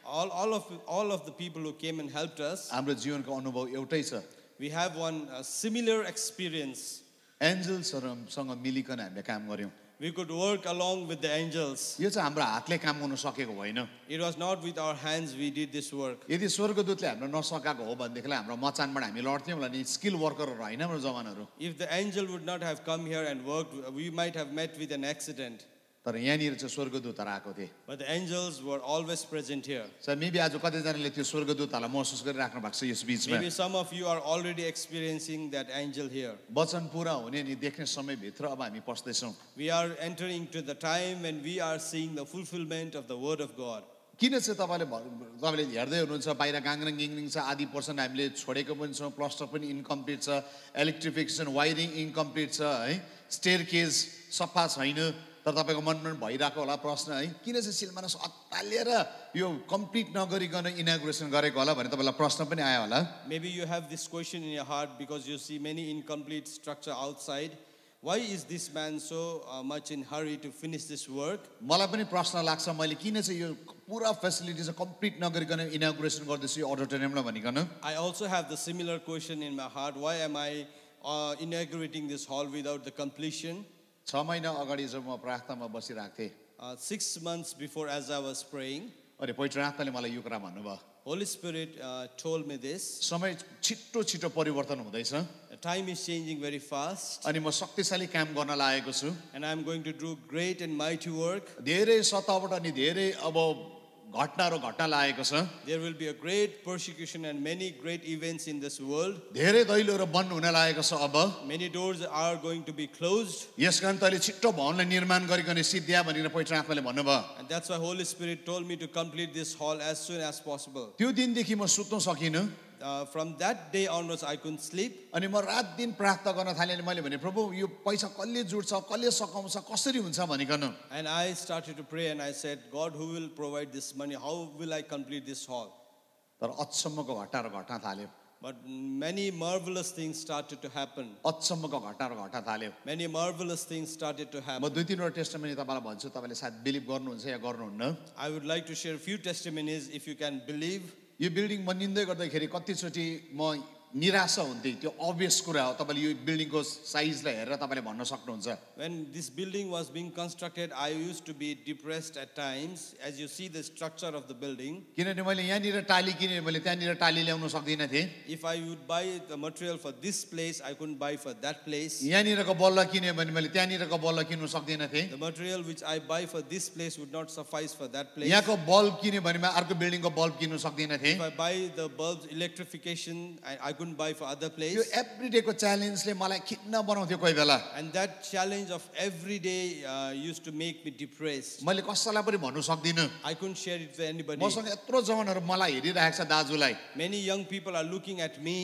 All of the people who came and helped us, हाम्रो जीवनको अनुभव एउटै छ we have one similar experience. एन्जल्सहरूसँग मिलिकन हामीले काम गर्यौँ We could work along with the angels. यो चाहिँ हाम्रो हातले काम गर्न सकेको होइन It was not with our hands we did this work. यदि स्वर्गदूतले हाम्रो नसकाएको हो भनेदेखिलाई हाम्रो मचानबाट हामी लड्थ्यौँ होला नि स्किल वर्करहरू होइन हाम्रो जवानहरू If the angel would not have come here and worked, we might have met with an accident. तर यहाँनिर चाहिँ स्वर्गदूतहरू आएको थिए But the angels were always present here. Maybe आज कतिजनाले त्यो स्वर्गदूतहरूलाई महसुस गरिराख्नु भएको छ यस बिचमा Maybe some of you are already experiencing that angel here. वचन पुरा हुने अनि देख्ने समयभित्र अब हामी पस्दैछौँ We are entering to the time when we are seeing the fulfillment of the word of God. किन चाहिँ तपाईँले हेर्दै हुनुहुन्छ बाहिर गाङ्ग्रिङ गिङ्ग्रिङ छ आधी पर्सेन्ट हामीले छोडेको पनि छौँ प्लस्टर पनि इन्कम्प्लिट छ इलेक्ट्रिफिकेसन वायरिङ इन्कम्प्लिट छ है स्टेयर केज सफा छैन तर तपाईँको मनमा भइरहेको होला प्रश्न है किन चाहिँ सिलमानस अत्तालिएर यो कम्प्लिट नगरिकन इनागुरेसन गरेको होला भने तपाईँलाई प्रश्न पनि आयो होला Maybe you have this question in your heart because you see many incomplete structure outside. Why is this man so much in hurry to finish this work? मलाई पनि प्रश्न लाग्छ मैले किन चाहिँ यो पुरा फेसिलिटी चाहिँ कम्प्लिट नगरिकन इनागुरेसन गर्दैछु यो अडिटोरियमलाई भनिकन I also have the similar question in my heart. Why am I inaugurating this hall without the completion? 6 महिना अगाडि जब म प्रार्थनामा बसिरहेको थिएँ 6 months before as I was praying, अनि पवित्र आत्माले मलाई यो कुरा भन्नुभयो Holy Spirit told me this. समय छिटो छिटो परिवर्तन हुँदैछ The time is changing very fast. अनि म शक्तिशाली काम गर्न लागेको छु And I'm going to do great and mighty work. धेरै सतावट अनि धेरै अब घटनाहरू घट्न लागेको छ There will be a great persecution and many great events in this world. धेरै दैलोहरू बन्द हुन लागेको छ अब Many doors are going to be closed. यसकारण तैँले छिट्टो भवनलाई निर्माण गरिकन सिद्ध्या भनेर पवित्र आत्माले भन्नुभयो And that's why Holy Spirit told me to complete this hall as soon as possible. त्यो दिनदेखि म सुत्न सकिनँ From that day onwards, I couldn't sleep. अनि म रात दिन प्रार्थना गर्न थालेँ अनि मैले भने प्रभु यो पैसा कसले जुट्छ कसले सकाउँछ कसरी हुन्छ भनिकन And I started to pray and I said, God, who will provide this money? How will I complete this hall? तर अचम्मको घटनाहरू घट्न थाल्यो But many marvelous things started to happen. अचम्मको घटनाहरू घट्न थाल्यो Many marvelous things started to म happen. 2-3 वटा टेस्टिमनी तपाईँलाई भन्छु तपाईँले सायद बिलिभ गर्नुहुन्छ या गर्नुहुन्न I would like to share a few testimonies if you can believe. यो बिल्डिङ बनिँदै गर्दाखेरि कतिचोटि म निराशा हुन्थेँ त्यो अभियस कुरा हो तपाईँले यो बिल्डिङको साइजलाई हेरेर तपाईँले भन्न सक्नुहुन्छ When this building was being constructed, I used to be depressed at times. As you see the structure of the building, किनभने मैले यहाँनिर टाली किनेँ मैले त्यहाँनिर टाली ल्याउन सक्दिनँ थिएँ if I would buy the material for this place, I couldn't buy for that place. यहाँनिरको बल्ल किनेँ भने मैले त्यहाँनिरको बल्ल किन्नु सक्दिनँ थिएँ The material which I buy for this place would not suffice for that place. यहाँको बल्ब किन्यो भने म अर्को बिल्डिङको बल्ब किन्नु सक्दिनँ थिएँ If I buy the bulbs, electrification, I couldn't buy for other यो place. एभ्रीडेको च्यालेन्जले मलाई खिन्न बनाउँथ्यो कोही बेला And that challenge of every day used to make me depressed. मैले कसैलाई पनि भन्नु सक्दिनँ I couldn't share it with anybody. मसँग यत्रो जवानहरू मलाई हेरिरहेको छ दाजुलाई Many young people are looking at me.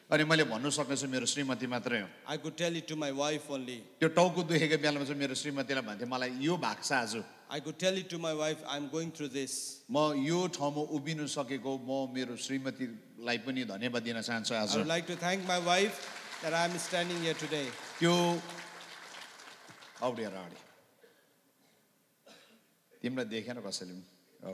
अनि मैले भन्नु सक्नेछु मेरो श्रीमती मात्रै हो I could tell it to my wife only. त्यो टाउको दुखेको बेलामा चाहिँ मेरो श्रीमतीलाई भन्थे मलाई यो भएको छ आज I could tell it to my wife, I'm going through this. म यो ठाउँमा उभिनु सकेको म मेरो श्रीमतीलाई पनि धन्यवाद दिन चाहन्छु आज I would like to thank my wife that I'm standing here today. त्यो औडी राडी तिमीलाई देखेन कसैले औ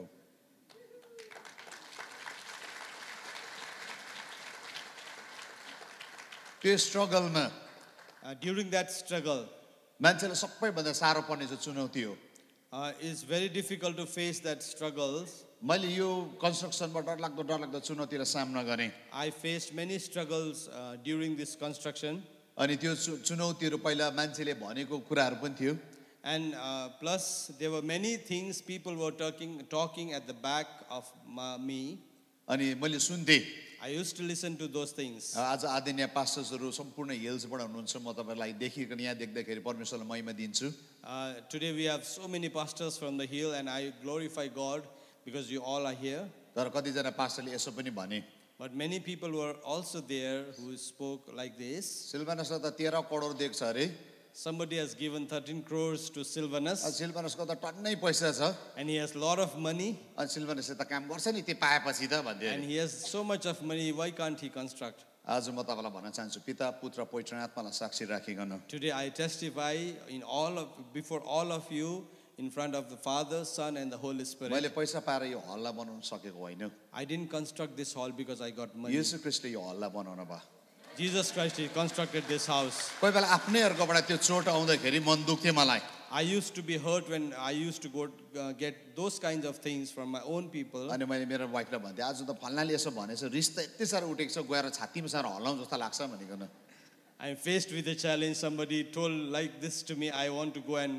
त्यो स्ट्रगलमा During that struggle, मान्छेले सबैभन्दा साह्रो पर्ने चाहिँ चुनौती हो it's very difficult to face that struggles. मैले यो कन्स्ट्रक्सनमा डरलाग्दो चुनौतीलाई सामना गरेँ I faced many struggles during this construction. अनि त्यो चुनौतीहरू पहिला मान्छेले भनेको कुराहरू पनि थियो And plus, there were many things people were talking at the back of me. अनि मैले सुन्थेँ I used to listen to those things. आज आदरणीय पास्टर्सहरू सम्पूर्ण हिल्सबाट हुनुहुन्छ म तपाईँलाई देखिकन यहाँ देख्दाखेरि परमेश्वरलाई महिमा दिन्छु Today we have so many pastors from the hill and I glorify God because you all are here. तर कतिजना पास्टरले यसो पनि भने But many people were also there who spoke like this. सिल्भानसले त 13 करोड देख्छ अरे Somebody has given 13 crores to Silvanus. सिल्भानसको त टन्नै पैसा छ And he has a lot of money. अनि सिल्भानसले त काम गर्छ नि त्यो पाएपछि त भन्दै And he has so much of money, why can't he construct? आज म तपाईँलाई भन्न चाहन्छु पिता पुत्र पवित्र आत्मालाई साक्षी राखिकन Today I testify before all of you in front of the Father, Son and the Holy Spirit. मैले पैसा पाएर यो हललाई बनाउन सकेको होइन I didn't construct this hall because I got money. येशू ख्रीष्टले यो हललाई बनाउन भयो Jesus Christ he constructed this house. कोही बेला आफ्नैहरुकोबाट त्यो चोट आउँदाखेरि मन दुख्थ्यो मलाई I used to be hurt when I used to go get those kinds of things from my own people. अनि मैले मेरो वाइफलाई भन्थे आज त फल्नाले यसो भनेछ रिस त यति साह्रो उठेको छ गएर छातीमा साह्रो हल्लाउँ जस्तो लाग्छ भनिकन I'm faced with a challenge. Somebody told like this to me. I want to go and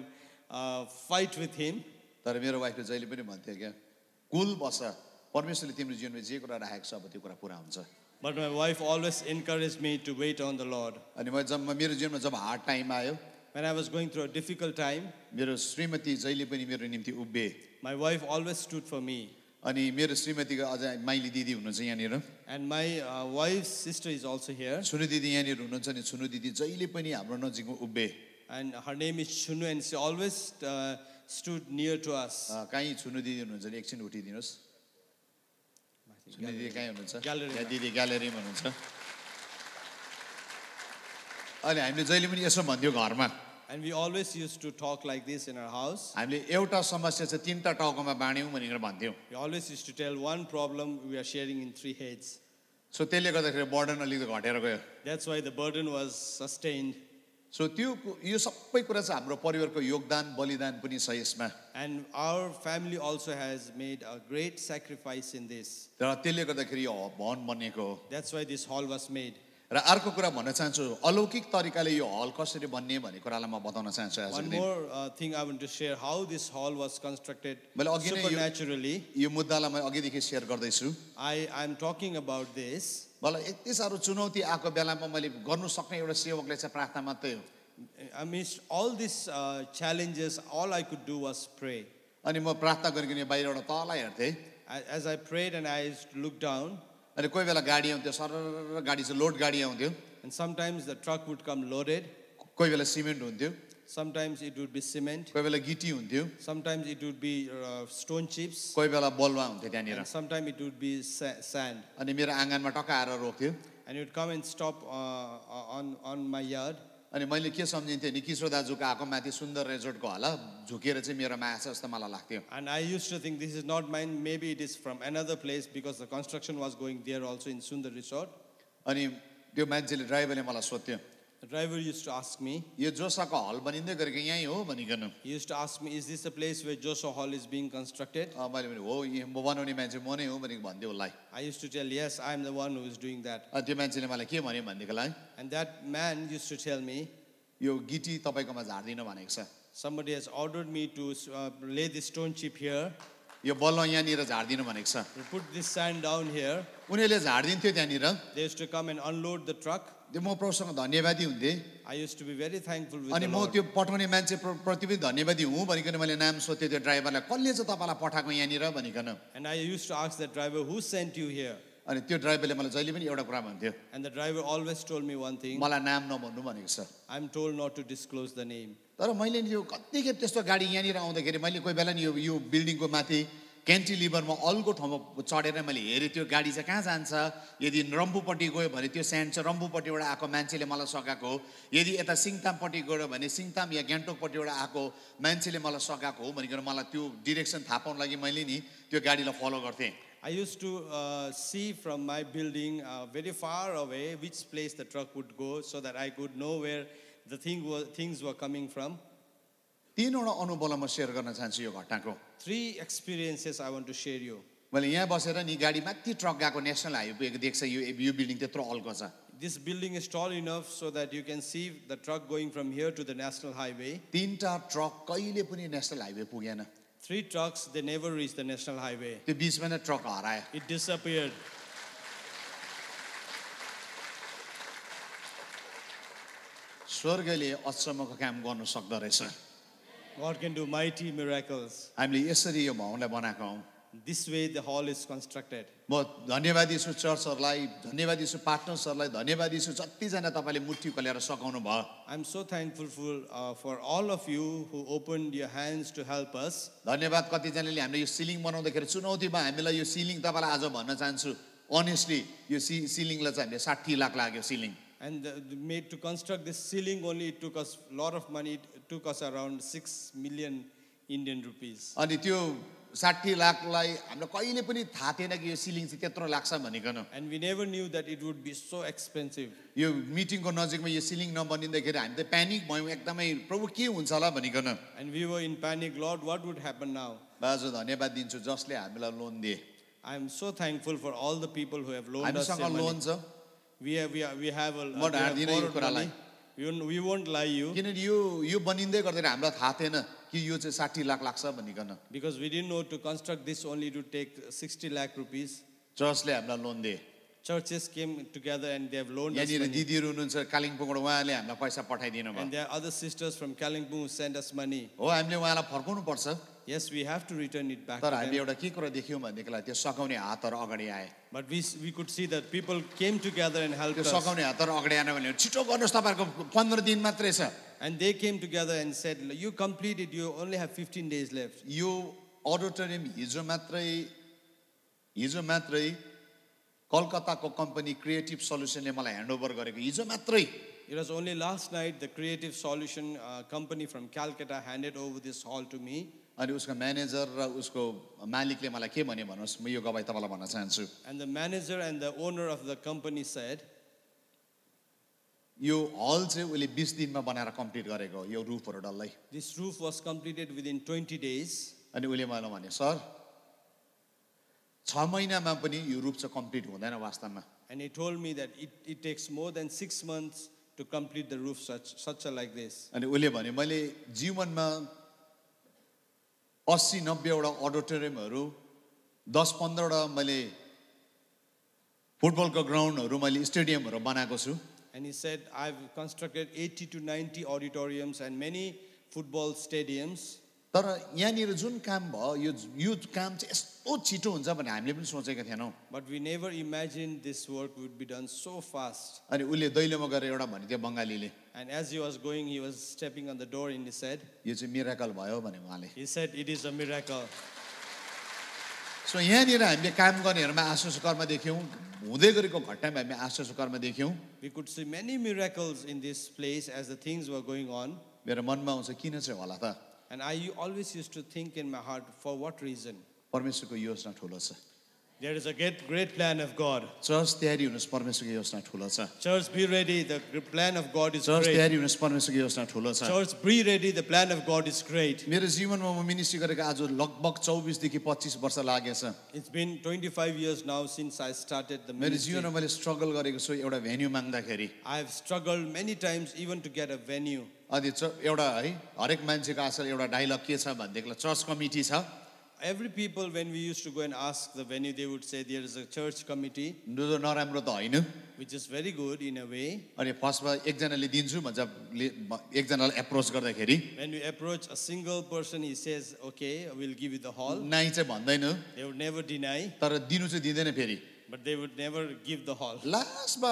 fight with him. तर मेरो वाइफले जहिले पनि भन्थे क्या कुल बस परमेश्वरले तिम्रो जीवनमा जे कुरा राखेको छ अब त्यो कुरा पुरा हुन्छ But my wife always encouraged me to wait on the Lord. अनि मेरो जीवनमा जब हार्ड टाइम आयो When I was going through a difficult time, मेरो श्रीमती जहिले पनि मेरो निम्ति उभिए my wife always stood for me. अनि मेरो श्रीमतीको अझ माइली दिदी हुनुहुन्छ यहाँनिर And my wife's sister is also here. छुनु दिदी यहाँनिर हुनुहुन्छ नि छुनु दिदी जहिले पनि हाम्रो नजिकमा उभिए And her name is Chunu and she always stood near to us. कहीँ छुनु दिदी हुनुहुन्छ नि एकछिन उठिदिनुहोस् छुनु दिदी कहीँ हुनुहुन्छ Gallery. दिदी ग्यालेरीमा हुनुहुन्छ अनि हामीले जहिले पनि यसो भन्थ्यौँ घरमा And we always used to talk like this in our house. हामीले एउटा समस्या चाहिँ तीनटा टाउकोमा बाँड्यौँ भनेर भन्थ्यौँ We always used to tell one problem we are sharing in 3 heads. So त्यसले गर्दाखेरि बर्डन अलिकति घटेर गयो That's why the burden was sustained. So त्यो यो सबै कुरा चाहिँ हाम्रो परिवारको योगदान बलिदान पनि छ यसमा And our family also has made a great sacrifice in this. र त्यसले गर्दाखेरि यो भवन बनेको हो That's why this hall was made. र अर्को कुरा भन्न चाहन्छु अलौकिक तरिकाले यो हल कसरी बन्ने भन्ने कुरालाई म बताउन चाहन्छु आज One more thing I want to share, how this hall was constructed मैले अघि नै supernaturally. यो मुद्दालाई म अघिदेखि शेयर गर्दैछु I'm talking about this. मलाई यति साह्रो चुनौती आएको बेलामा मैले गर्नु सक्ने एउटा सेवकले चाहिँ प्रार्थना मात्रै हो Amidst all these challenges, all I could do was pray. अनि म प्रार्थना गरिकन बाहिरबाट तल हेर्थेँ As I prayed and I looked down, अनि कोही बेला गाडी आउँथ्यो सरर गाडी चाहिँ लोड गाडी आउँथ्यो and sometimes the truck would come loaded. कोही बेला सिमेन्ट हुन्थ्यो Sometimes it would be cement. कोही बेला गिटी हुन्थ्यो Sometimes it would be stone chips. कोही बेला बलुवा हुन्थ्यो त्यहाँनिर And sometimes it would be sand. अनि मेरो आँगनमा टक्क आएर रोक्थ्यो And it would come and stop on my yard. अनि मैले के सम्झिन्थेँ नि किशोर दाजुको आएको माथि सुन्दर रेजोर्टको होला झुकेर चाहिँ मेरोमा आएछ जस्तो मलाई लाग्थ्यो And I used to think this is not mine, maybe it is from another place because the construction was going there also in Sundar Resort. अनि त्यो मान्छेले ड्राइभरले मलाई सोध्थ्यो The driver used to ask me, यो जोसाको हल बनिँदै गरेको यहीँ हो भनिकन he used to ask me, is this the place where Joshua Hall is being constructed? मैले भने हो म बनाउने मान्छे म नै हो भनेको भन्थ्यो उसलाई I used to tell, yes, I am the one who is doing that. त्यो मान्छेले मलाई के भन्यो भनेदेखिलाई And that man used to tell me, यो गिटी तपाईँकोमा झार्दिन भनेको छ somebody has ordered me to lay this stone chip here. यो बल्ल यहाँनिर झार्दिनु भनेको छ To put this sand down here. उनीहरूले झार्दिन्थ्यो त्यहाँनिर They used to come and unload the truck. त्यो म प्रभुसँग धन्यवादी हुन्थेँ I used to be very thankful with अनि the म Lord. त्यो पठाउने मान्छे प्रति पनि धन्यवादी हुँ भनिकन मैले नाम सोध्थेँ त्यो ड्राइभरलाई कसले चाहिँ तपाईँलाई पठाएको यहाँनिर भनिकन And I used to ask the driver, who sent you here? अनि त्यो ड्राइभरले मलाई जहिले पनि एउटा कुरा भन्थ्यो, And the driver always told me one thing. मलाई नाम नभन्नु भनेको छ। I'm told not to disclose the name. तर मैले नि यो कतिखेप त्यस्तो गाडी यहाँनिर आउँदाखेरि मैले कोही बेला नि यो बिल्डिङको माथि क्यान्टिलिभरमा अल्गो ठाउँमा चढेर मैले हेरेँ त्यो गाडी चाहिँ कहाँ जान्छ। यदि रम्फूपट्टि गयो भने त्यो स्यान्ड चाहिँ रम्फूपट्टिबाट आएको मान्छेले मलाई सघाएको हो, यदि यता सिङतामपट्टि गयो भने सिङताम या गान्तोकपट्टिबाट आएको मान्छेले मलाई सघाएको हो भनिकन मलाई त्यो डिरेक्सन थाहा पाउन लागि मैले नि त्यो गाडीलाई फलो गर्थेँ। I used to see from my building very far away which place the truck would go so that I could know where the things were coming from. तीनवटा अनुभवलाई म सेयर गर्न चाहन्छु यो घटनाको। 3 experiences I want to share you. मैले यहाँ बसेर नि गाडी माथि ट्रक गएको नेसनल हाइवे देख्छ, यो बिल्डिङ त्यत्रो अल्गो छ। This building is tall enough so that you can see the truck going from here to the national highway. 3टा ट्रक कहिले पनि नेसनल हाइवे पुगेन। 3 trucks, they never reached the national highway. त्यो बीचमा नै ट्रक हरायो। It disappeared. स्वर्गले अचम्मको काम गर्न सक्दो रहेछ। God can do mighty miracles. हामीले यसरी यो भवनलाई बनाएको हौँ। This way the hall is constructed. म धन्यवादी छु चर्चहरूलाई, धन्यवादी छु पार्टनर्सहरूलाई, धन्यवादी छु जतिजना तपाईँले मुट्ठी खोलेर सघाउनु भयो। I'm so thankful for all of you who opened your hands to help us. धन्यवाद कतिजनाले हामीले यो सिलिङ बनाउँदाखेरि चुनौतीमा हामीलाई यो सिलिङ तपाईँलाई आज भन्न चाहन्छु, अनेस्टली यो सिलिङलाई चाहिँ हामीले 60 लाख लाग्यो ceiling. And made to construct this ceiling only it took us a lot of money. It took us around 6 million Indian rupees. अनि त्यो 60 लाखलाई हामीलाई कहिले पनि थाहा थिएन कि यो सिलिङ चाहिँ त्यत्रो लाग्छ भनिकन। And we never knew that it would be so expensive. यो मिटिङको नजिकमा यो सिलिङ नबनिँदाखेरि हामी त प्यानिक भयौँ एकदमै, प्रभु के हुन्छ होला भनिकन। And we were in panic, Lord, what would happen now? बाजु धन्यवाद दिन्छु जसले हामीलाई लोन दिए। I am so thankful for all the people who have loaned us हामीसँग their लोन money. छ। We have म ढाड्दिनँ यो borrowed कुरालाई। money. We won't lie you. किनकि यो बनिँदै गर्दाखेरि हामीलाई थाहा थिएन कि यो चाहिँ 60 लाख लाग्छ भनिकन। Because we didn't know to construct this only to take 60 lakh rupees. चर्चले हामीलाई लोन दिए। Churches came together and they have loaned us यहाँनिर money. दिदीहरू हुनुहुन्छ कालिम्पोङबाट, उहाँले हामीलाई पैसा पठाइदिनु भयो। And there are other sisters from Kalimpong who sent us money. हो हामीले उहाँलाई फर्काउनु पर्छ। Yes, we have to return it back तर to हामीले them. एउटा के कुरा देख्यौँ भनेदेखिलाई त्यो सघाउने हातहरू अगाडि आए। But we could see that people came together and helped त्यो us. सघाउने हातहरू अगाडि आएन भने छिटो गर्नुहोस्, तपाईँहरूको 15 दिन मात्रै छ। And they came together and said, you complete it, you only have 15 days left. यो अडिटोरियम हिजो मात्रै कलकत्ताको कम्पनी क्रिएटिभ सल्युसनले मलाई ह्यान्डओभर गरेको, हिजो मात्रै। It was only last night the Creative Solution company from Calcutta handed over this hall to me. अनि उसको म्यानेजर र उसको मालिकले मलाई के भन्यो भन्नुहोस्, म यो गवाई तपाईँलाई भन्न चाहन्छु। And the manager and the owner of the company said, यो हल चाहिँ उसले 20 दिनमा बनाएर कम्प्लिट गरेको हो, यो रुफहरू डल्लै। this roof was completed within 20 days. अनि उसले मलाई भन्यो, सर 6 महिनामा पनि यो रुफ चाहिँ कम्प्लिट हुँदैन वास्तवमा। And he told me that it takes more than 6 months to complete the roof such like this. अनि उसले भन्यो, मैले जीवनमा 80-90 वटा अडिटोरियमहरू, 10-15 वटा मैले फुटबलको ग्राउन्डहरू, मैले स्टेडियमहरू बनाएको छु। And he said, I've constructed 80 to 90 auditoriums and many football stadiums. तर यहाँनिर जुन काम भयो यो काम चाहिँ यस्तो छिटो हुन्छ भने हामीले पनि सोचेका थिएनौँ। But we never imagined this work would be done so fast. अनि उसले दैलोमा गएर एउटा भन्थ्यो बङ्गालीले, And as he was going, he was stepping on the door and he said, यो चाहिँ मिराकल भयो भने उहाँले। he said, it is a miracle. So यहाँनिर हामीले काम गर्नेहरूमा आश्चर्यकरमा देख्यौँ, हुँदै गरेको घटनामा हामी आश्चर्यकरमा देख्यौँ। We could see many miracles in this place as the things were going on. मेरो मनमा आउँछ किन चाहिँ होला त? And I always used to think in my heart, for what reason? परमेश्वरको योजना ठुलो छ। There is a great plan of God. Church तयारी हुनुहोस्, परमेश्वरको योजना ठुलो छ। Church, be ready. The plan of God is church great. तयारी हुनुहोस्, परमेश्वरको योजना ठुलो छ। Church, be ready. The plan of God is great. मेरो जीवनमा म मिनिस्ट्री गरेको आज लगभग 24 देखि 25 वर्ष लागेछ। It's been 25 years now since I started the मेरो ministry. जीवनमा मैले स्ट्रगल गरेको छु एउटा भेन्यू माग्दाखेरि। I have struggled many times even to get a venue. अनि एउटा है हरेक मान्छेको आजकल एउटा डायलग के छ भनेदेखिलाई चर्च कमिटी छ। Every people, when we used to go and ask the venue, they would say there is a church committee, जो नराम्रो त होइन। which is very good in a way. अनि फर्स्टमा एकजनाले दिन्छु भन्छ, एकजनालाई एप्रोच गर्दाखेरि When we approach a single person, he says, okay, I will give you the hall. नाइ चाहिँ भन्दैन, They would never deny. तर दिनु चाहिँ दिँदैन फेरि। But they would never give the hall. लास्टमा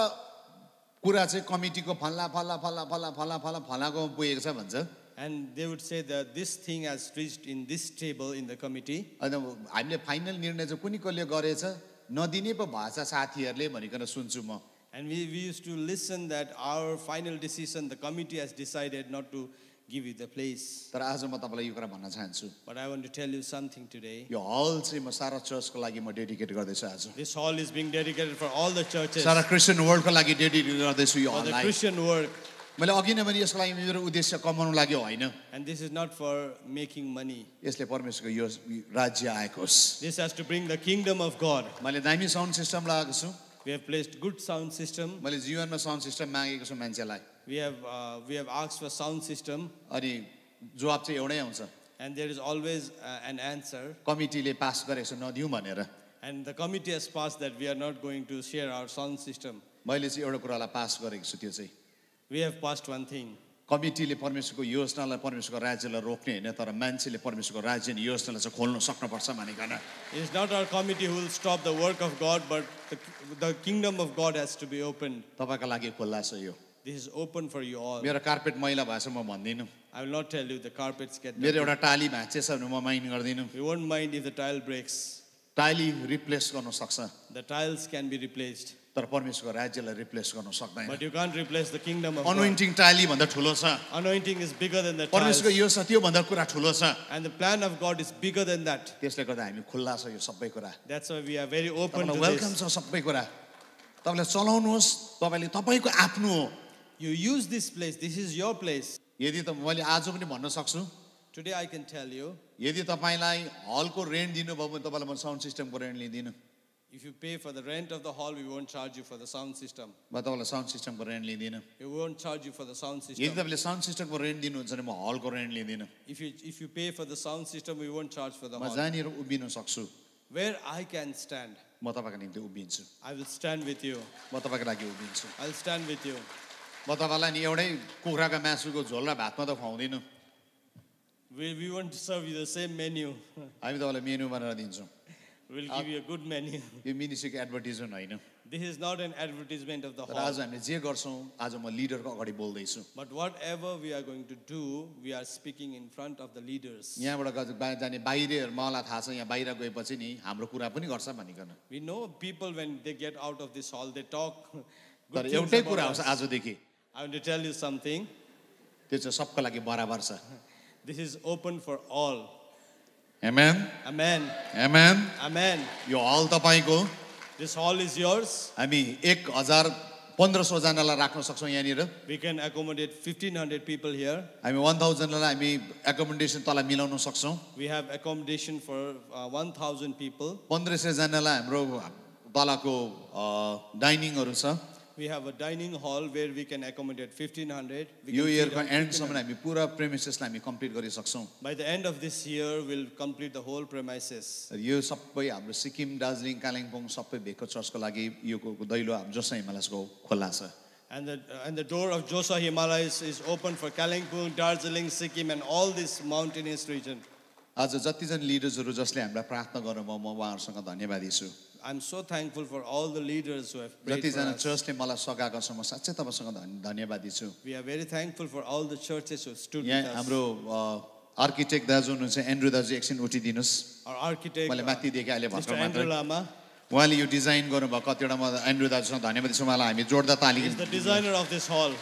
कुरा चाहिँ कमिटीको फल्ला फल्ला फल्ला फल्ला फल्ला फल्ला फल्लाको पुगेको छ भन्छ And they would say that this thing has reached in this table in the committee. अनि हामीले फाइनल निर्णय चाहिँ कुनी कसले गरेछ नदिने पो भएछ साथीहरूले भनिकन सुन्छु म And we used to listen that our final decision, the committee has decided not to give you the place. तर आज म तपाईलाई यो कुरा भन्न चाहन्छु But I want to tell you something today. यो हल चाहिँ म सारा चर्चको लागि म डेडिकेट गर्दैछु आज This hall is being dedicated for all the churches. सारा क्रिस्चियन वर्ल्डको लागि डेडिकेट गर्दैछु यो For the हललाई Christian work. मैले अघि नै भने यसको लागि मेरो उद्देश्य कमाउनु लागि होइन And this is not for making money. यसले परमेश्वरको यो राज्य आएको होस् This has to bring the kingdom of God. मैले दामी साउन्ड सिस्टम लगाएको छु We have placed good sound system. मैले जीवनमा साउन्ड सिस्टम मागेको छु मान्छेलाई We have asked for sound system. अनि जवाब चाहिँ एउटै आउँछ And there is always an answer. कमिटीले पास गरेको छ नदिउँ भनेर And the committee has passed that we are not going to share our sound system. मैले चाहिँ एउटा कुरालाई पास गरेको छु त्यो चाहिँ We have passed one thing. कमिटीले परमेश्वरको योजनालाई परमेश्वरको राज्यलाई रोक्ने होइन तर मान्छेले परमेश्वरको राज्य अनि योजनालाई चाहिँ खोल्न सक्नुपर्छ भनिकन It is not our committee who will stop the work of God, but the kingdom of God has to be opened. तपाईको लागि खुल्ला छ यो This is open for you all. मेरो कार्पेट मैला भएछ म भन्दिनँ I will not tell you the carpets get मेरो dirty. एउटा टाली भाँचेछ भने म माइन्ड गर्दिनँ We won't mind if the tile breaks. टाली रिप्लेस गर्न सक्छ The tiles can be replaced. तर परमेश्वरको राज्यलाई रिप्लेस गर्न सक्दैन But you can't replace the kingdom of God. अनोइन्टिङ टाली भन्दा ठुलो छ Anointing is bigger than the tiles. परमेश्वरको यो छ त्यो भन्दा कुरा ठुलो छ And the plan of God is bigger than that. त्यसले गर्दा हामी खुल्ला छ यो सबै कुरा That's why we are very open to welcome this. छ सबै कुरा तपाईले चलाउनुहोस् तपाईले तपाईको आफ्नो हो You use this place. This is your place. यदि त मैले आज पनि भन्न सक्छु Today I can tell you, यदि तपाईलाई हलको रेन्ट दिनुभयो भने तपाईलाई म साउन्ड सिस्टमको रेन्ट लिदिनँ if you pay for the rent of the hall, we won't charge you for the sound system. म तपाईलाई साउन्ड सिस्टमको रेन्ट लिदिनँ We won't charge you for the sound यदि system. तपाईले साउन्ड सिस्टमको रेन्ट दिनुहुन्छ भने म हलको रेन्ट लिदिनँ If you pay for the sound system, we won't charge for the म hall. जहाँनिर उभिन सक्छु Where I can stand, म तपाईको निम्ति उभिन्छु I will stand with you. म तपाईको लागि उभिन्छु I'll stand with you. म तपाईलाई नि एउटै कुखुराको मासुको झोल र भातमा त खुवाउँदिनँ We won't serve you the same menu. हामी तपाईँलाई मेनु बनाएर दिन्छौँ We'll give you a good menu. यो मिनिस्ट्रीको एडभर्टिजमेन्ट होइन This is not an advertisement of the तर hall. आज हामीले जे गर्छौँ आज म लिडरको अगाडि बोल्दैछु But whatever we are going to do, we are speaking in front of the leaders. यहाँबाट जाने बाहिरहरू मलाई थाहा छ यहाँ बाहिर गएपछि नि हाम्रो कुरा पनि गर्छ भनिकन We know people when they get out of this hall, they talk तर good things एउटै about कुरा आउँछ us. आजदेखि I want to tell you something. त्यो चाहिँ सबको लागि बराबर छ This is open for all. Amen. Amen. Amen. Amen. यो हल तपाईँको This hall is yours. हामी 1500 जनालाई राख्न सक्छौँ यहाँनिर We can accommodate 1,500 people here. हामी 1000 लाई हामी एकोमोडेसन तल मिलाउन सक्छौँ We have accommodation for 1,000 people. 1500 जनालाई हाम्रो तलको डाइनिङहरू छ We have a dining hall where we can accommodate 1,500. We यो can feed इयरको on एन्डसम्म 1,500. हामी पुरा प्रेमिसेसलाई हामी कम्प्लिट गरिसक्छौँ By the end of this year, we'll complete the whole premises. यो सबै हाम्रो सिक्किम दार्जिलिङ कालिम्पोङ सबै भेको चर्चको लागि यो दैलो जोसा हिमालयसको खोला छ And the door of Josa Himalayas is open for Kalimpong, Darjeeling, Sikkim, and all this mountainous region. आज जतिजना लिडर्सहरू जसले हामीलाई प्रार्थना गर्नुभयो म उहाँहरूसँग धन्यवादी छु I'm so thankful for all the leaders who have prayed for जतिजना us. चर्चले मलाई सघाएको छ म साँच्चै तपाईँसँग धन्यवादी छु We are very thankful for all the churches who stood with यहाँ us. हाम्रो आर्किटेक्ट दाजु हुनुहुन्छ एन्ड्रु दाजु एकछिन उठिदिनुहोस् Our architect, मैले माथि देखेँ अहिले Mr. भर्खर Andrew मात्रै Lama, उहाँले यो डिजाइन गर्नुभएको कतिवटा म एन्ड्रु दाजुसँग धन्यवादी छु उहाँलाई हामी जोड्दा ताली is the designer of this hall.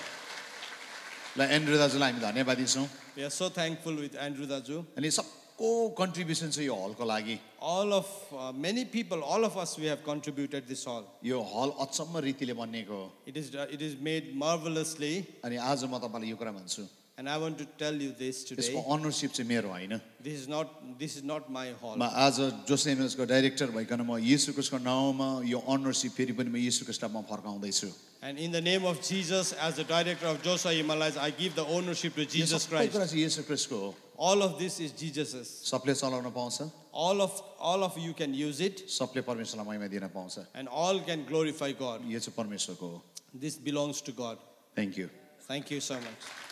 ल एन्ड्रु दाजुलाई हामी धन्यवादी छौँ We are so thankful with Andrew Daju. अनि सबको कन्ट्रिब्युसन छ यो हलको लागि Many people, all of us, we have contributed this hall. यो हल अचम्म रीतिले बनिएको हो It is made marvelously. अनि आज म तपाईँलाई यो कुरा भन्छु And I want to tell you this today. यसको अनरसिप चाहिँ मेरो होइन This is not my hall. म आज जोसेमको डाइरेक्टर भइकन म येशू क्रिस्टको नाउँमा यो अनरसिप फेरि पनि म येशू क्रिस्टलाई म फर्काउँदैछु And in the name of Jesus, as the director of Josa Himalayas, I give the ownership to यो Jesus सबै Christ. कुरा चाहिँ येशू क्रिस्टको हो All of this is Jesus's. सबले चलाउन पाउँछ All of you can use it, सबले परमेश्वरलाई महिमा दिन पाउँछ and all can glorify God. यो चाहिँ परमेश्वरको हो This belongs to God. Thank you Thank you so much.